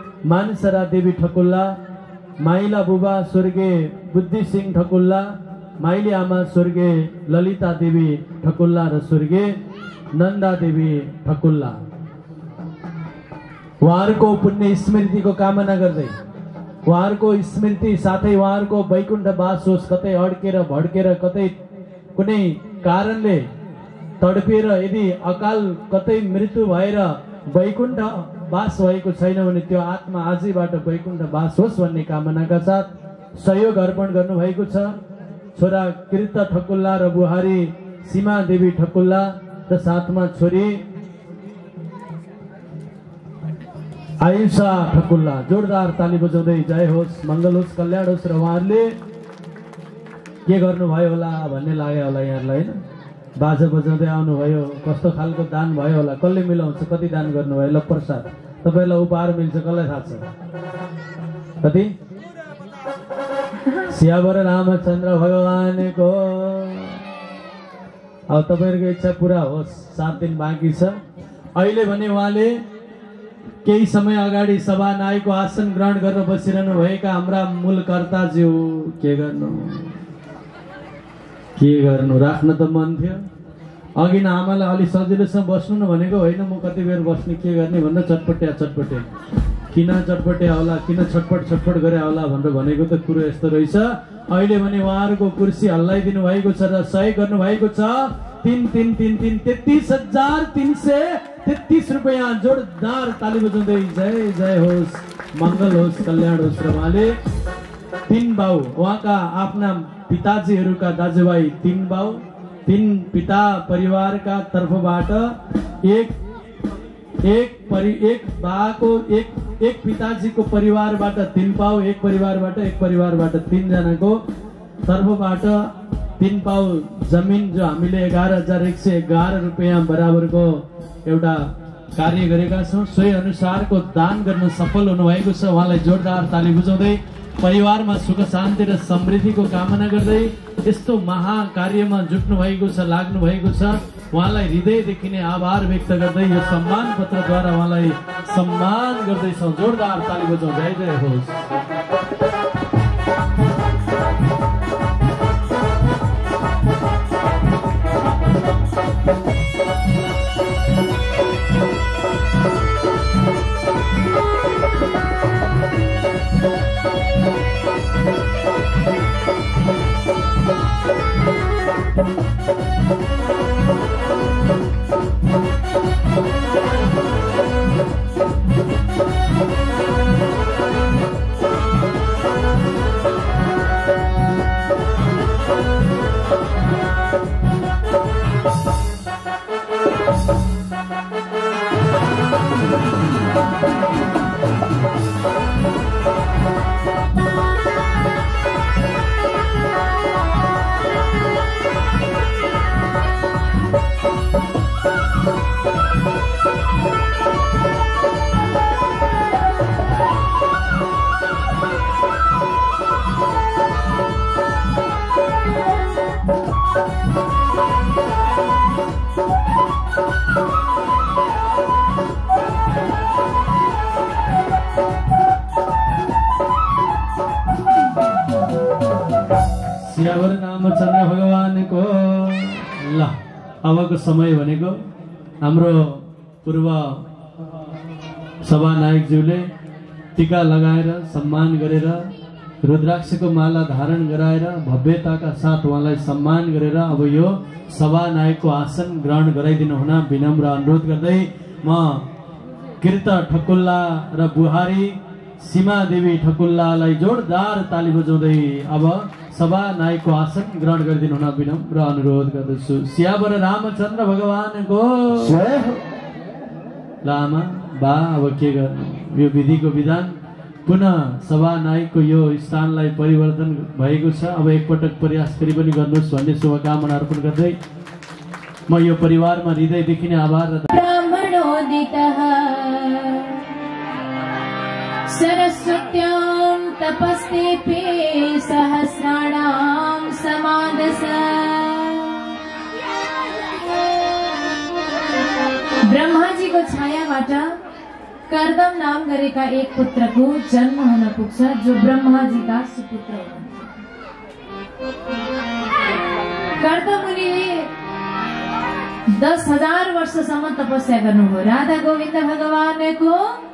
मानसरा देवी ठकुल्ला, माइला बुबा स्वर्गीय बुद्धि सिंह ठकुल्ला, माइली आमा स्वर्गीय ललिता देवी ठकुल्ला र स्वर्गीय नन्दा देवी ठकुल्ला, उहाँहरूको पुण्य स्मृतिको कामना गर्दै उहाँहरूको स्मृति साथै उहाँहरूको वैकुण्ठ वास होस्। कतै अड्केर भड्केर कतै कुनै कारणले तडपिएर यदि अकाल कतै मृत्यु भएर वैकुण्ठ वास भएको छैन भने त्यो आत्मा आजैबाट वैकुण्ठ वास होस् भन्ने कामनाका साथ सहयोग अर्पण गर्नुभएको छ। छोरा कृत ठकुल्ला र बुहारी सीमा देवी ठकुल्ला र साथमा छोरी आयुषा ठकुल्ला। जोरदार ताली बजाउँदै जय होस्, मङ्गल होस्, कल्याण होस्। र उहाँहरूले के गर्नुभयो होला भन्ने लाग्यो होला यहाँहरूलाई, होइन? बाजा बजाउँदै आउनुभयो, कस्तो खालको दान भयो होला, कसले मिलाउँछ, कति दान गर्नुभयो? ल प्रसाद तपाईँलाई उपहार मिल्छ, कसलाई थाहा छ? कति? सियावर रामचन्द्र भगवानको। अब तपाईँहरूको इच्छा पुरा होस्, 7 दिन बाँकी छ। अहिले भने उहाँले केही समय अगाडि सभानायकको आसन ग्रहण गरेर बसिरहनु भएका हाम्रा मूलकर्ताज्यू के गर्नु राख्न त मन थियो। अघि न आमालाई अलि सजिलोसँग बस्नु न भनेको होइन, म कति बेर बस्ने के गर्ने भनेर चटपटे किन चटपटे होला, किन छटपट गरे होला भनेर भनेको त कुरो यस्तो रहेछ। अहिले भने उहाँहरूको कुर्सी हल्लाइदिनु भएको छ र सहयोग गर्नु भएको छ। 33,333 रुपियाँ। जोरदार ताली बजाउँदै जय जय होस्, मङ्गल होस्, कल्याण होस्। र उहाँले 3 बाउ, उहाँका आफ्ना पिताजीहरूका दाजुभाइ 3 बाउ, 3 पिता परिवारका तर्फबाट एक पिताजीको परिवारबाट 3 पाउ, एक परिवारबाट 3 जनाको तर्फबाट 3 पाउ जमिन, जो हामीले 11,111 रुपियाँ बराबरको एउटा कार्य गरेका छौँ। सोही अनुसारको दान गर्न सफल हुनुभएको छ। उहाँलाई जोरदार ताली बजाउँदै परिवारमा सुख शान्ति र समृद्धिको कामना गर्दै यस्तो महाकार्यमा जुट्नु भएको छ, लाग्नु भएको छ। उहाँलाई हृदयदेखि नै आभार व्यक्त गर्दै यो सम्मान पत्रद्वारा उहाँलाई सम्मान गर्दैछौँ। जोरदार ताली बजाउँ, जय जय होस्। सियावर रामचन्द्र भगवानको। ल अबको समय भनेको हाम्रो पूर्व सभानायकज्यूले टीका लगाएर सम्मान गरेर रुद्राक्षको माला धारण गराएर भव्यताका साथ उहाँलाई सम्मान गरेर अब यो सभानायकको आसन ग्रहण गराइदिनु हुन विनम्र अनुरोध गर्दै म कृत ठकुल्ला र बुहारी सीमा देवी ठकुल्लालाई जोरदार ताली बजाउँदै अब सभानायकको आसन ग्रहण गरिदिनु हुन विनम्र अनुरोध गर्दछु। सियावर रामचन्द्र भगवानको। लामा बा अब के गर्नु, यो विधिको विधान पुनः सभानायकको यो स्थानलाई परिवर्तन भएको छ। अब एकपटक प्रयास गरी पनि गर्नुहोस् भन्ने शुभकामना अर्पण गर्दै म यो परिवारमा हृदयदेखि नै आभार सरस्वत्यां तपस्तेपे सहस्राणां समादस। ब्रह्माजीको छायाबाट कर्दम नाम गरेका एक पुत्रको जन्म हुन पुग्छ, जो ब्रह्माजीका सुपुत्र हुनुहुन्छ। कर्दम मुनिले 10,000 वर्षसम्म तपस्या गर्नुभयो। राधा गोविन्द भगवानको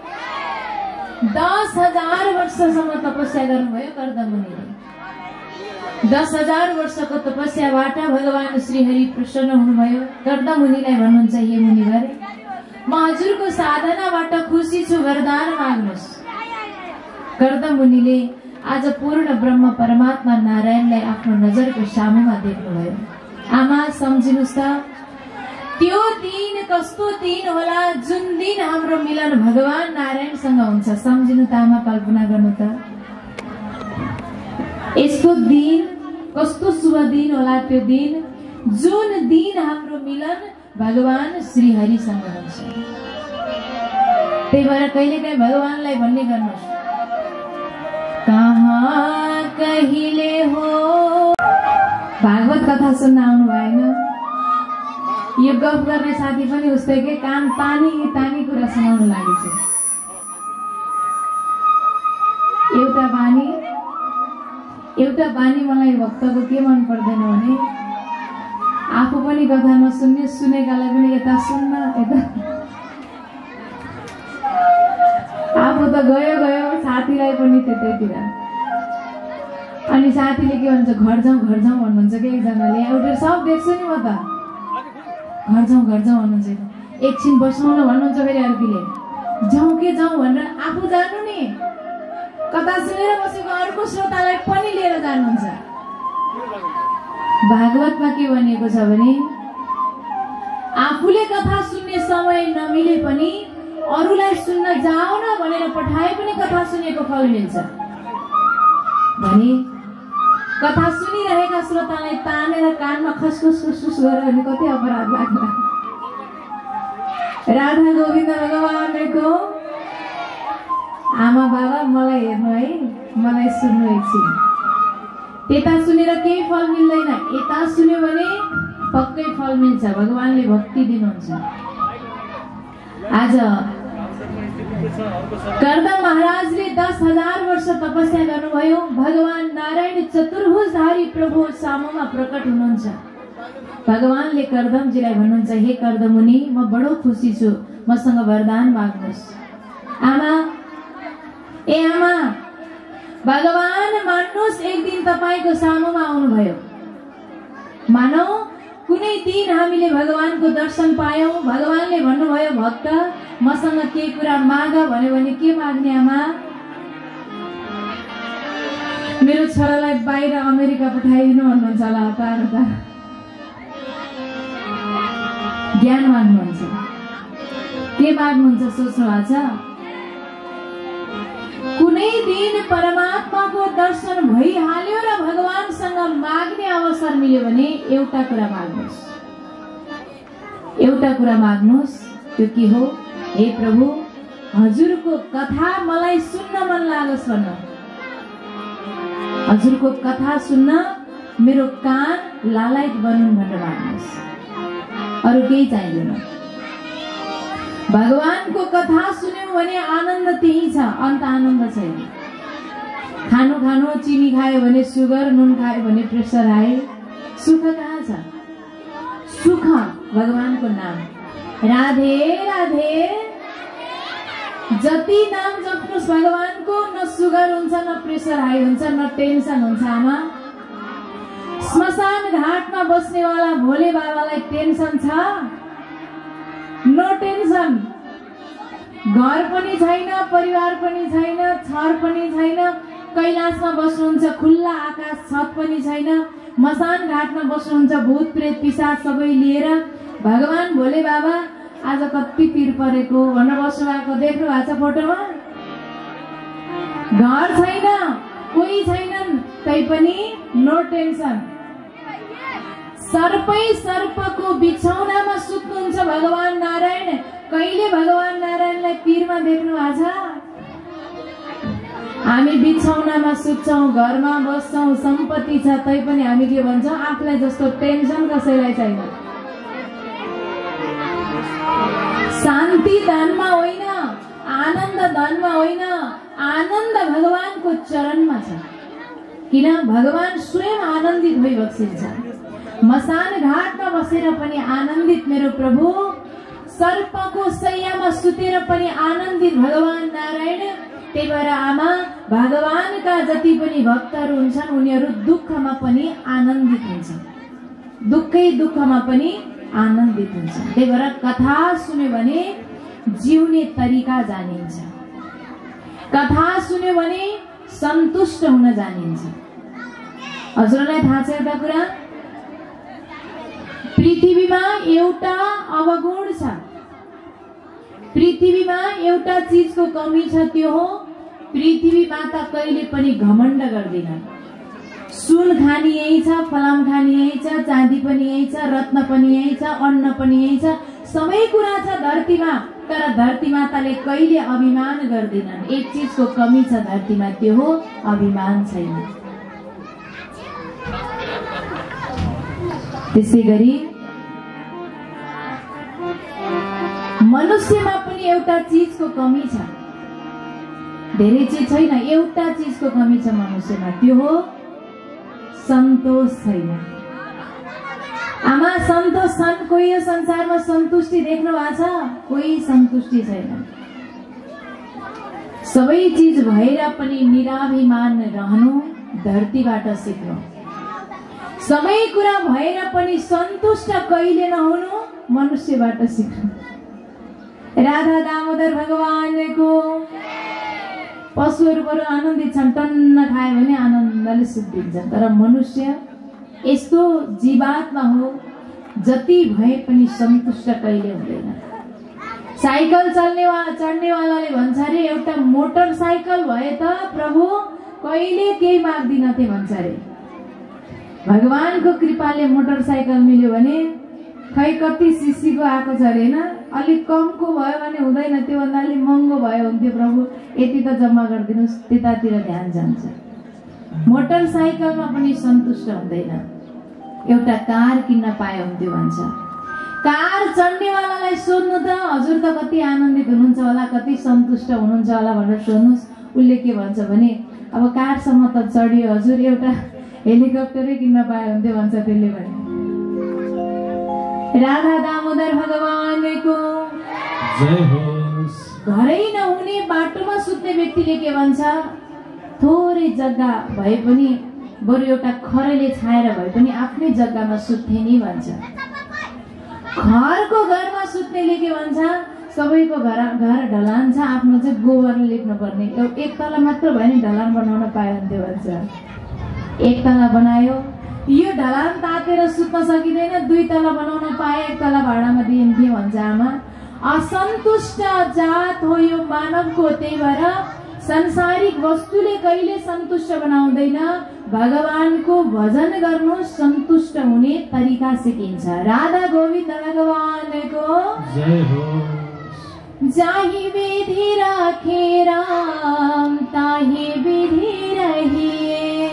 10,000 वर्षसम्म तपस्या गर्नुभयो कर्दम मुनिले। 10,000 वर्षको तपस्याबाट भगवान श्रीहरि प्रसन्न हुनुभयो। कर्दम मुनिलाई भन्नुहुन्छ, हे मुनिवर, म हजुरको साधनाबाट खुसी छु, वरदान माग्नुहोस्। कर्दम मुनिले आज पूर्ण ब्रह्म परमात्मा नारायणलाई आफ्नो नजरको सामुमा देख्नुभयो। आमा सम्झिनुहोस् त, त्यो दिन कस्तो दिन होला जुन दिन हाम्रो मिलन भगवान नारायणसँग हुन्छ। सम्झिनु त आमा, कल्पना गर्नु त, यस्तो दिन कस्तो शुभ दिन होला त्यो दिन जुन दिन हाम्रो मिलन भगवान श्रीहरिसँग हुन्छ। त्यही भएर कहिलेकाहीँ भगवानलाई भन्ने गर्नुहोस्, कहाँ कहिले हो। भागवत कथा सुन्न आउनु भएन? यो गफ गर्ने साथी पनि उस्तै के कान तानी तानी कुरा सुनाउनु लागेछ। एउटा बानी मलाई भक्तको के मन पर्दैन भने आफू पनि कथा नसुन्ने, सुनेकालाई पनि यता सुन्न, यता आफू त गयो साथीलाई पनि त्यतैतिर। अनि साथीले के भन्छ, घर जाउँ भन्नुहुन्छ कि एकजनाले, एउटा सब देख्छु नि म त, घर जाउँ भन्नुहुन्छ, एकछिन बसौँ न भन्नुहुन्छ, फेरि अर्कीले जाउँ भनेर आफू जानु नि, कथा सुनेर बसेको अर्को श्रोतालाई पनि लिएर जानुहुन्छ। भागवतमा के भनिएको छ भने आफूले कथा सुन्ने समय नमिले पनि अरूलाई सुन्न जाऊ न भनेर पठाए पनि कथा सुनेको फल मिल्छ भने कथा सुनिरहेका श्रोतालाई तानेर कानमा खसखस गरेर भने कति अपराध लाग्ला। राधा गोविन्द भगवानको आमा बाबा मलाई हेर्नु है, मलाई सुन्नु एकछिन। त्यता सुनेर केही फल मिल्दैन, यता सुन्यो भने पक्कै फल मिल्छ। भगवानले भक्ति दिनुहुन्छ। आज कर्दम महाराजले 10,000 वर्ष तपस्या गर्नुभयो। भगवान नारायण चतुर्भुजधारी प्रभु सामुमा प्रकट हुनुहुन्छ। भगवानले कर्दमजीलाई भन्नुहुन्छ, हे कर्दम मुनि, म बडो खुसी छु, मसँग वरदान माग्नुहोस्। आमा, ए आमा, भगवान मान्नुहोस्, एक दिन तपाईको सामुमा आउनुभयो। मानौ कुनै दिन हामीले भगवानको दर्शन पायौं, भगवानले भन्नुभयो, भक्त मसँग के कुरा माग भन्यो भने के माग्ने आमा? मेरो छोरालाई बाहिर अमेरिका पठाइदिनु भन्नुहुन्छ होला, हतार ज्ञान माग्नुहुन्छ। के माग्नुहुन्छ सोच्नु भएको छ? कुनै दिन परमात्माको दर्शन भइहाल्यो र भगवानसँग माग्ने अवसर मिल्यो भने एउटा कुरा माग्नुहोस्। त्यो के हो? हे प्रभु, हजुरको कथा मलाई सुन्न मन लागोस् भन्नु। हजुरको कथा सुन्न मेरो कान लालायत बनुन् भनेर माग्नुहोस्। अरू केही चाहिँदैन। भगवानको कथा सुन्यौं भने आनन्द त्यही छ, अन्त आनन्द छैन। खानु चिनी खायो भने सुगर, नुन खायो भने प्रेसर हाई, सुख कहाँ छ? सुख भगवानको नाम। राधे राधे, जति नाम जप्नुहोस् भगवानको, न सुगर हुन्छ, न प्रेसर हाई हुन्छ, न टेन्सन हुन्छ। आमा, श्मशान घाटमा बस्नेवाला भोले बाबालाई टेन्सन छ? No tension. घर पनि छैन, परिवार पनि छैन, छर पनि छैन, कैलाशमा बस्नुहुन्छ, खुल्ला आकाश, छत पनि छैन, मसान घाटमा बस्नुहुन्छ, भूत प्रेत पिशाच सबै लिएर। भगवान भोले बाबा आज कति पीर परेको भनेर बस्नु भएको देख्नु भएको छ फोटोमा। घर छैन, कोही छैनन्, तैपनि नो टेन्सन। सर्पको बिछौनामा सुत्नुहुन्छ भगवान नारायण। कहिले भगवान नारायणलाई पीरमा देख्नु भएको छ? हामी बिछौनामा सुत्छौं, घरमा बस्छौं, सम्पत्ति छ, तैपनि हामी के भन्छौं? आफूलाई जस्तो टेन्सन कसैलाई छैन। शान्ति धनमा होइन, आनन्द धनमा होइन, आनन्द भगवानको चरणमा छ। किन? भगवान स्वयं आनन्दित भई बक्सिन्छ। मसान घाटमा बसेर पनि आनन्दित मेरो प्रभु, सर्पको शैयामा सुतेर पनि आनन्दित भगवान नारायण। त्यही भएर आमा, भगवानका जति पनि भक्तहरू हुन्छन् उनीहरू दुःखमा पनि आनन्दित हुन्छन्, दुःखै दुःखमा पनि आनन्दित हुन्छन्। त्यही भएर कथा सुन्यो भने जिउने तरिका जानिन्छ, कथा सुन्यो भने सन्तुष्ट हुन जानिन्छ। हजुरलाई थाहा छ एउटा कुरा, पृथ्वीमा एउटा अवगुण छ, पृथ्वीमा एउटा चीजको कमी छ, त्यो हो पृथ्वी माता कहिले पनि घमण्ड गर्दैन। सुन खानी यही छ, फलाम खानी यही छ, चाँदी पनि यही छ, रत्न पनि यही छ, अन्न पनि यही छ, सबै कुरा छ धरतीमा। तर धरती माताले कहिले अभिमान गर्दैनन्। एक चीजको कमी छ धरतीमा, त्यो हो अभिमान छैन। त्यसै गरी मनुष्यमा पनि एउटा चीजको कमी छ, धेरै चीज छैन, एउटा चीजको कमी छ मनुष्यमा, त्यो हो सन्तोष छैन। आमा, सन्तोष छन्? कोही यो संसारमा सन्तुष्टि देख्नु भएको छ? कोही सन्तुष्टि छैन। सबै चीज भएर पनि निराभिमान रहनु धरतीबाट सिक्नु, सबै कुरा भएर पनि सन्तुष्ट कहिले नहुनु मनुष्यबाट सिक्नु। राधा दामोदर भगवानको पशुहरू बरु आनन्दित छन्, टन्न खायो भने आनन्दले सुत्दिन्छन्, तर मनुष्य यस्तो जीवात्मा हो जति भए पनि सन्तुष्ट कहिले हुँदैन। साइकल चढ्नेवालाले भन्छ अरे एउटा मोटरसाइकल भए त प्रभु कहिले केही माग्दिनथे भन्छ अरे। भगवानको कृपाले मोटरसाइकल मिल्यो भने खै कति सिसीको आएको छ अरे हैन, अलिक कमको भयो भने हुँदैन, त्योभन्दा अलिक महँगो भयो हुन्थ्यो प्रभु, यति त जम्मा गरिदिनुहोस्, त्यतातिर ध्यान जान्छ। मोटरसाइकलमा पनि सन्तुष्ट हुँदैन, एउटा कार किन्न पाए हुन्थ्यो भन्छ। कार चढ्नेवालालाई सोध्नु त हजुर त कति आनन्दित हुनुहुन्छ होला, कति सन्तुष्ट हुनुहुन्छ होला भनेर सोध्नुहोस्, उसले के भन्छ भने अब कारसम्म त चढियो हजुर, एउटा हेलिकप्टरै किन्न पाए हुन्थ्यो भन्छ त्यसले भने। राधा दामोदर भगवानको जय होस्। घरै नहुने बाटोमा सुत्ने व्यक्तिले के भन्छ, थोरै जग्गा भए पनि बरु एउटा खरैले छाएर भए पनि आफ्नै जग्गामा सुत्थे नि भन्छ। घरको घरमा सुत्नेले के भन्छ, सबैको घर ढलान छ, आफ्नो चाहिँ गोबरले लेख्नु पर्ने, एक तला मात्र भयो नि ढलान बनाउन पाए हुन्थ्यो भन्छ। एक तला बनायो, यो ढलान तातेर सुत्न सकिँदैन, दुई तला बनाउन पाए, एक तला भाडामा दिइन्थ्यो भन्छ आमा। असन्तुष्ट जात हो यो मानवको, त्यही भएर संसारिक वस्तुले कहिले सन्तुष्ट बनाउँदैन। भगवानको भजन गर्नु सन्तुष्ट हुने तरिका सिकिन्छ। राधा गोविन्द भगवानको जय होस्। जाहि विधि राखे राम ताहि विधि रहिए,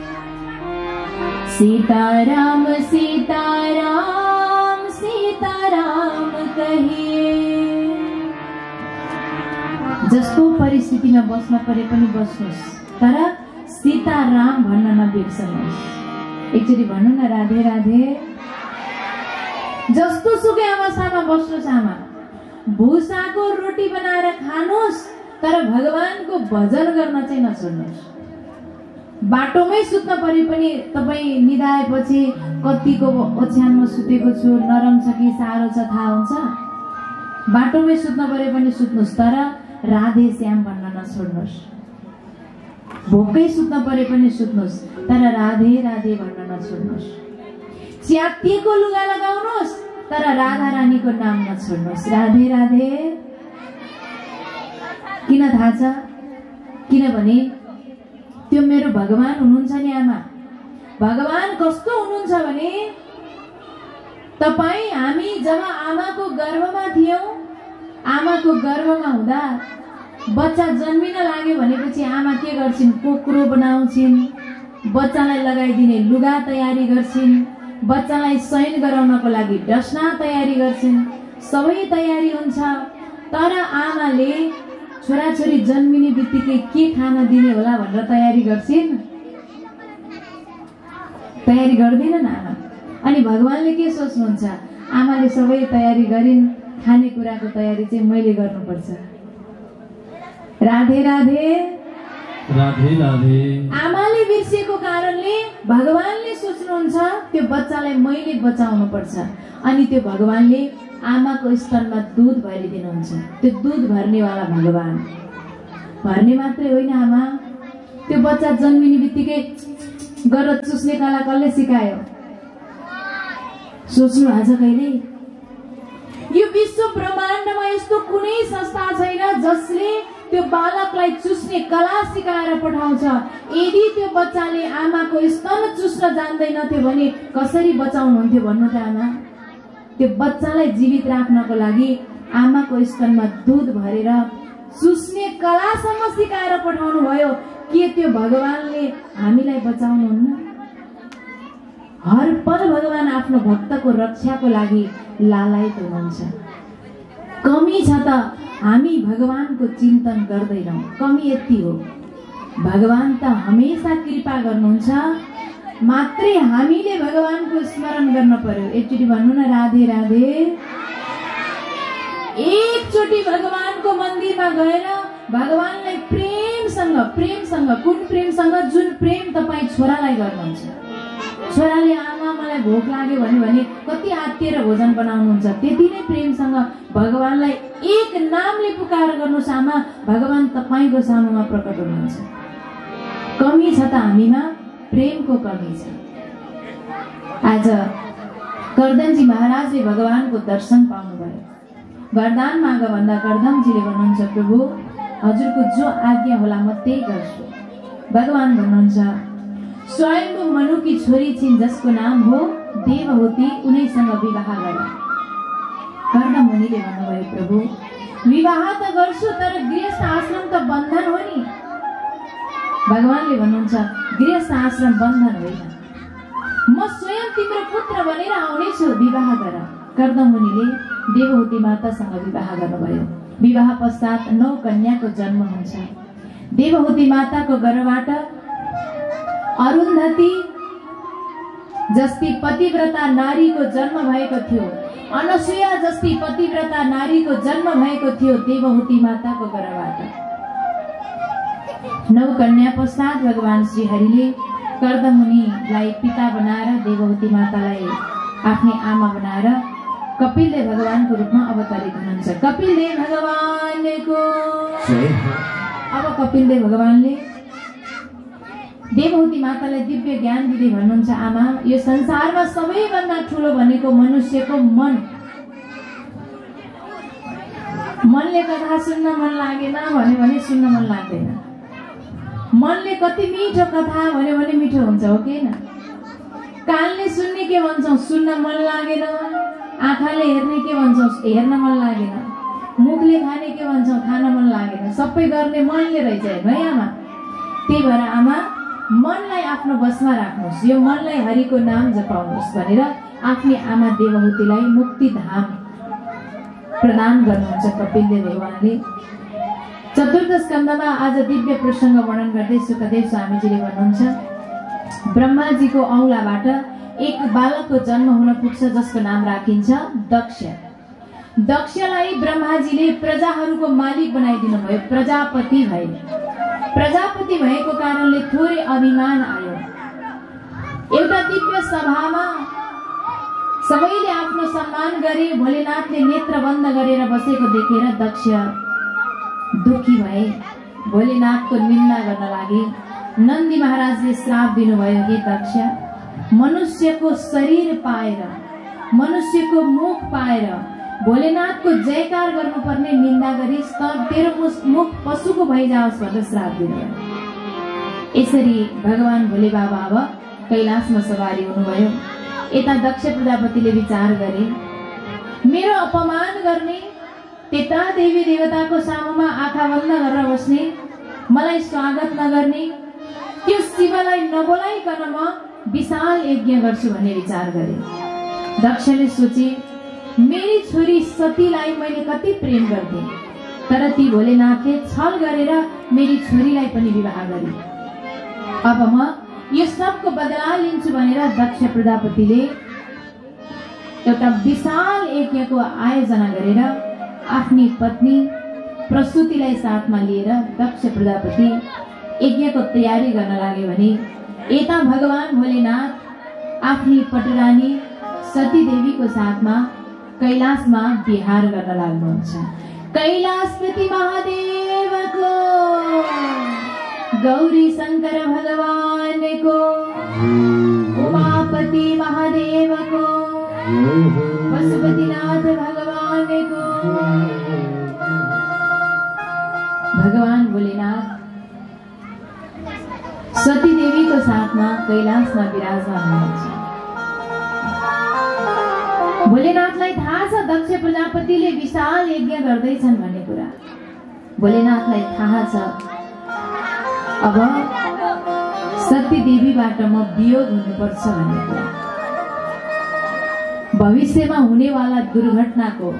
सीताराम सीताराम सीताराम कहिए। जस्तो परिस्थितिमा बस्न परे पनि बस्नुहोस्, तर सीताराम भन्न नबिर्सनुहोस्। एकचोटि भन्नु न, राधे राधे। जस्तो सुकै अवस्थामा बस्नुहोस् आमा, भुसाको रोटी बनाएर खानुहोस्, तर भगवानको भजन गर्न चाहिँ नछोड्नुहोस्। बाटोमै सुत्न परे पनि तपाईँ निदाएपछि कतिको ओछ्यानमा सुतेको छु, नरम छ कि साह्रो छ थाहा हुन्छ। बाटोमै सुत्न परे पनि सुत्नुहोस्, तर राधे श्याम भन्न नछोड्नुहोस्। भोकै सुत्न परे पनि सुत्नुहोस्, तर राधे राधे भन्न नछोड्नुहोस्। च्यातिएको लुगा लगाउनुहोस्, तर राधा रानीको नाम नछोड्नुहोस्। राधे राधे। किन थाहा छ? किनभने त्यो मेरो भगवान हुनुहुन्छ नि आमा। भगवान कस्तो हुनुहुन्छ भने, तपाईँ हामी जब आमाको गर्भमा थियौं, आमाको गर्भमा हुँदा बच्चा जन्मिन लाग्यो भनेपछि आमा के गर्छिन्, कोक्रो बनाउँछिन्, बच्चालाई लगाइदिने लुगा तयारी गर्छिन्, बच्चालाई शयन गराउनको लागि डस्ना तयारी गर्छिन्, सबै तयारी हुन्छ। तर आमाले छोराछोरी जन्मिने बित्तिकै के खान दिने होला भनेर तयारी गर्छिन्? तयारी गर्दैनन् आमा। अनि भगवानले के सोच्नुहुन्छ, आमाले सबै तयारी गरिन्, खानेकुराको तयारी चाहिँ मैले गर्नुपर्छ। राधे राधे राधे राधे। आमाले बिर्सिएको कारणले भगवानले सोच्नुहुन्छ त्यो बच्चालाई मैले बचाउनु पर्छ। अनि त्यो भगवानले आमाको स्तनमा दुध भरिदिनुहुन्छ। त्यो दुध भर्नेवाला भगवान, भर्ने मात्रै होइन आमा, त्यो बच्चा जन्मिने बित्तिकै गरेर चुस्ने कला कसले सिकायो? सोच्नु आज कहिले? यो विश्व ब्रह्माण्डमा यस्तो कुनै संस्था छैन जसले त्यो बालकलाई चुस्ने कला सिकाएर पठाउँछ। यदि त्यो बच्चाले आमाको स्तन चुस्न जान्दैनथ्यो भने कसरी बचाउनुहुन्थ्यो भन्नु त आमा? त्यो बच्चालाई जीवित राख्नको लागि आमाको स्तनमा दुध भरेर चुस्ने कलासम्म सिकाएर पठाउनु भयो। के त्यो भगवानले हामीलाई बचाउनुहुन्न? हर पल भगवान आफ्नो भक्तको रक्षाको लागि लालायित हुनुहुन्छ। कमी छ त हामी भगवानको चिन्तन गर्दैनौँ, कमी यति हो। भगवान त हमेशा कृपा गर्नुहुन्छ, मात्रै हामीले भगवानको स्मरण गर्न पर्यो। एकचोटि भन्नु न राधे राधे। एकचोटि भगवानको मन्दिरमा गएर भगवानलाई प्रेमसँग, कुन प्रेमसँग? जुन प्रेम तपाईँ छोरालाई गर्नुहुन्छ। छोराले आमा मलाई भोक लाग्यो भने कति आत्तिएर भोजन बनाउनुहुन्छ, त्यति नै प्रेमसँग भगवानलाई एक नामले पुकार गर्नुहोस्। आमा, भगवान तपाईँको सामुमा प्रकट हुनुहुन्छ। कमी छ त हामीमा, प्रेमको कमी छ। आज कर्दमजी महाराजले भगवानको दर्शन पाउनुभयो। वरदान माग भन्दा कर्दमजीले भन्नुहुन्छ, प्रभु हजुरको जो आज्ञा होला म त्यही गर्छु। भगवान भन्नुहुन्छ, स्वयं मनुकी छोरी छिन् जसको नाम हो देवहूति, उनैसँग विवाह गर। कर्दम मुनिले भन्नुभयो, प्रभु विवाह त गर्छु तर गृहस्थ आश्रम त बन्धन हो नि। भगवानले भन्नुहुन्छ, गृहस्थ आश्रम बन्धन होइन, म स्वयं तिम्रो पुत्र बनेर आउनेछु, विवाह गर। कर्दम मुनिले देवहूति मातासँग विवाह गर्नुभयो। विवाह पश्चात 9 कन्याको जन्म हुन्छ। देवहूति माताको गर्भबाट अरुन्धती जस्ती पतिव्रता नारीको जन्म भएको थियो। अनसुया जस्ती पतिव्रता नारीको जन्म भएको थियो देवहूति माताको गर्भबाट। 9 कन्या पश्चात भगवान श्री हरिले कर्दम मुनिलाई पिता बनाएर देवहूति मातालाई आफ्नै आमा बनाएर कपिलदेव भगवानको रूपमा अवतरित हुनुहुन्छ। कपिलदेव भगवानको। अब कपिलदेव भगवानले देवहूति मातालाई दिव्य ज्ञान दिँदै भन्नुहुन्छ, आमा यो संसारमा सबैभन्दा ठुलो भनेको मनुष्यको मनले कथा सुन्न मन लागेन भने सुन्न मन लाग्दैन। मनले कति मिठो कथा भन्यो भने मिठो हुन्छ, हो कि न? कानले सुन्ने के भन्छौँ, सुन्न मन लागेन। आँखाले हेर्ने के भन्छौँ, हेर्न मन लागेन। मुखले खाने के भन्छौँ, खान मन लागेन। सबै गर्ने मनले रहेछ है आमा। त्यही भएर आमा मनलाई आफ्नो बसमा राख्नुहोस्, यो मनलाई हरिको नाम जपाउनुहोस् भनेर आफ्नै आमा देवहूतिलाई मुक्ति धाम प्रदान गर्नुहुन्छ कपिलदेव भगवानले। चतुर्थ स्कन्धमा आज दिव्य प्रसङ्ग वर्णन गर्दै सुखदेव स्वामीजीले भन्नुहुन्छ, ब्रह्माजीको औँलाबाट एक बालकको जन्म हुन पुग्छ जसको नाम राखिन्छ दक्ष। दक्षलाई ब्रह्माजीले प्रजाहरूको मालिक बनाइदिनु भयो, प्रजापति भए। प्रजापति भएको कारणले थोरै अभिमान आयो। एउटा दिव्य सभामा सबैले आफ्नो सम्मान गरे। भोलेनाथले नेत्र बन्द गरेर बसेको देखेर दक्ष दुखी भए, भोलेनाथको निन्दा गर्न लागे। नन्दी महाराजले श्राप दिनुभयो, हे दक्ष मनुष्यको शरीर पाएर, मनुष्यको मुख पाएर भोलेनाथको जयकार गर्नुपर्ने निन्दा गरिस् त तेरो मुख पशुको भइजाओस् भनेर श्राप दिनुभयो। यसरी भगवान भोले बाबा अब कैलाशमा सवारी हुनुभयो। यता दक्ष प्रजापतिले विचार गरे, मेरो अपमान गर्ने, त्यता देवी देवताको सामुमा आँखा बन्द गरेर बस्ने, मलाई स्वागत नगर्ने, त्यो शिवलाई नबोलाइकन म विशाल यज्ञ गर्छु भन्ने विचार गरे। दक्षले सोचे, मेरी छोरी सतीलाई मैले कति प्रेम गर्थे, तर ती भोलेनाथले छल गरेर मेरी छोरीलाई पनि विवाह गरे। अब म यो सबको बदला लिन्छु भनेर दक्ष प्रजापतिले एउटा विशाल यज्ञको आयोजना गरेर आफ्नी पत्नी प्रस्तुतिलाई साथमा लिएर दक्ष प्रजापति यज्ञको तयारी गर्न लागे भने यता भगवान भोलेनाथ आफ्नी पटरानी सती देवीको साथमा कैलाशमा विहार गर्न लाग्नुहुन्छ। कैलाशपति महादेवको, गौरी शंकर भगवानको, उमापति महादेवको, पशुपतिनाथ भगवानको। भगवान भोलेनाथ सती देवीको साथमा कैलाशमा विराजमान हुनुहुन्छ। भोलेनाथलाई थाहा छ दक्ष प्रजापतिले विशाल यज्ञ गर्दैछन् भन्ने कुरा। भोलेनाथलाई थाहा छ अब सती देवीबाट म वियोग हुनुपर्छ भन्ने कुरा। भविष्यमा हुनेवाला दुर्घटनाको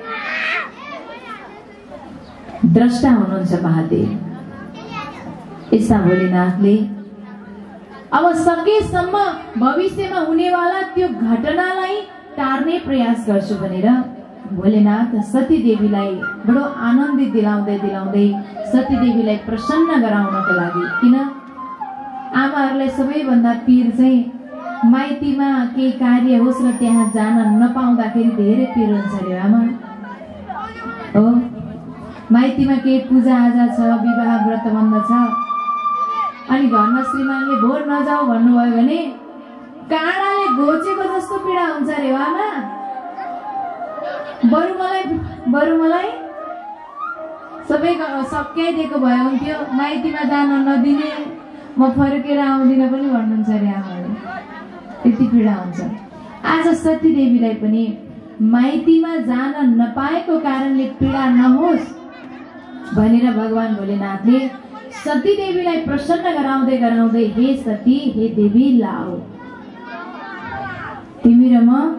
द्रष्टा हुनुहुन्छ महादेव। यस्ता भोलेनाथले अब सकेसम्म भविष्यमा हुनेवाला त्यो घटनालाई टार्ने प्रयास गर्छु भनेर भोलेनाथ सती देवीलाई बडो आनन्दित दिलाउँदै सती देवीलाई प्रसन्न गराउनको लागि, किन आमाहरूलाई सबैभन्दा पीर चाहिँ माइतीमा केही कार्य होस् र त्यहाँ जान नपाउँदाखेरि धेरै पीर हुन्छ अरे आमा हो। माइतीमा केही पूजाआजा छ, विवाह व्रतबन्ध छ, अनि घरमा श्रीमानले भोर नजाऊ भन्नुभयो भने काँडाले घोचेको जस्तो पीडा हुन्छ अरे आमा। बरु मलाई सबै सकिदिएको भए हुन्थ्यो, माइतीमा जान नदिने, म फर्केर आउँदिन पनि भन्नुहुन्छ अरे आमाले। यति पीडा हुन्छ। आज सती देवीलाई पनि माइतीमा जान नपाएको कारणले पीडा नहोस् भनेर भगवान भोलेनाथले सती देवीलाई प्रसन्न गराउँदै हे सती, हे देवी लाओ, तिमी र म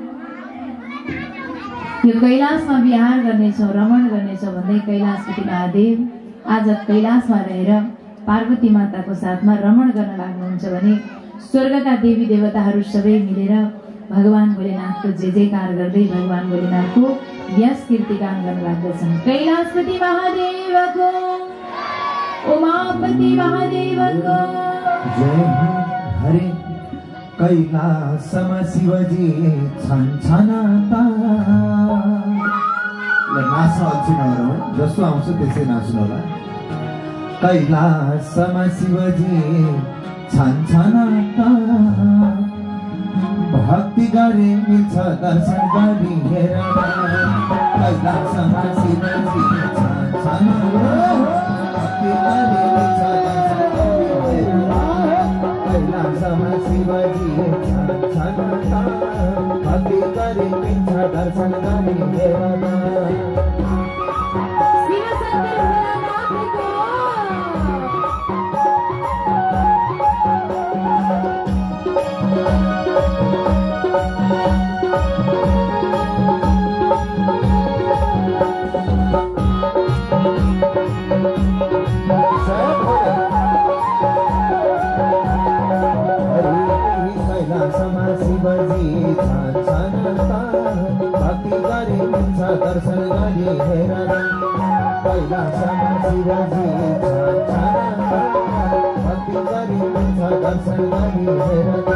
यो कैलाशमा विहार गर्नेछौ, रमण गर्नेछौ भन्दै कैलाशपति महादेव आज कैलाशमा रहेर पार्वती माताको साथमा रमण गर्न लाग्नुहुन्छ भने स्वर्गका देवी देवताहरू सबै मिलेर भगवान भोलेनाथको जयकार गर्दै भगवान भोलेनाथको यस कीर्तिगान गर्न लाग्दछन्। कैलाशपति महादेवको, उमापति महादेवको जय हरे। कैलाशमा शिवजी छन्छनाता। नाच्न अल्छी नगरौँ, जस्तो आउँछ त्यसै नाच्नु होला। कैलाशमा शिवजी छन्छनाता, भक्ति गरे मिल्छ दर्शन गरी हेर। कैलाशमा शिवजी छन्छनाता, भक्ति गरे मिल्छ दर्शन गरी हेर। कैलाशमा शिवजी छन्छनाता, भक्ति गरे मिल्छ दर्शन गरी हेर। दर्शन गरी हेर। कैलाशमा शिवजी छन्छनाता, भक्ति गरी मिल्छ दर्शन गरी हेर।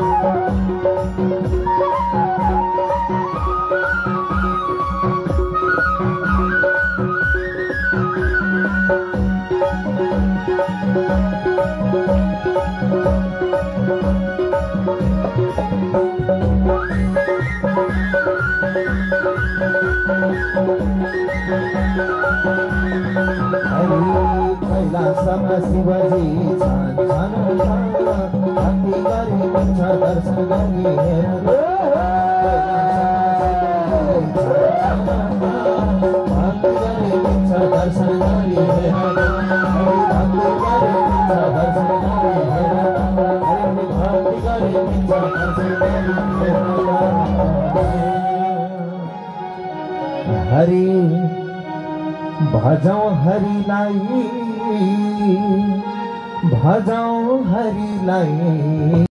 कैलाशमा शिवजी छन्छनाता, भक्ति गरी मिल्छ दर्शन गरी हेर। भक्ति गरी मिल्छ दर्शन गरी हेर। भक्ति गरी मिल्छ दर्शन गरी हेर। भक्ति गरी मिल्छ दर्शन गरी हेर। हरि भजौ हरिलाई, भजौ हरिलाई।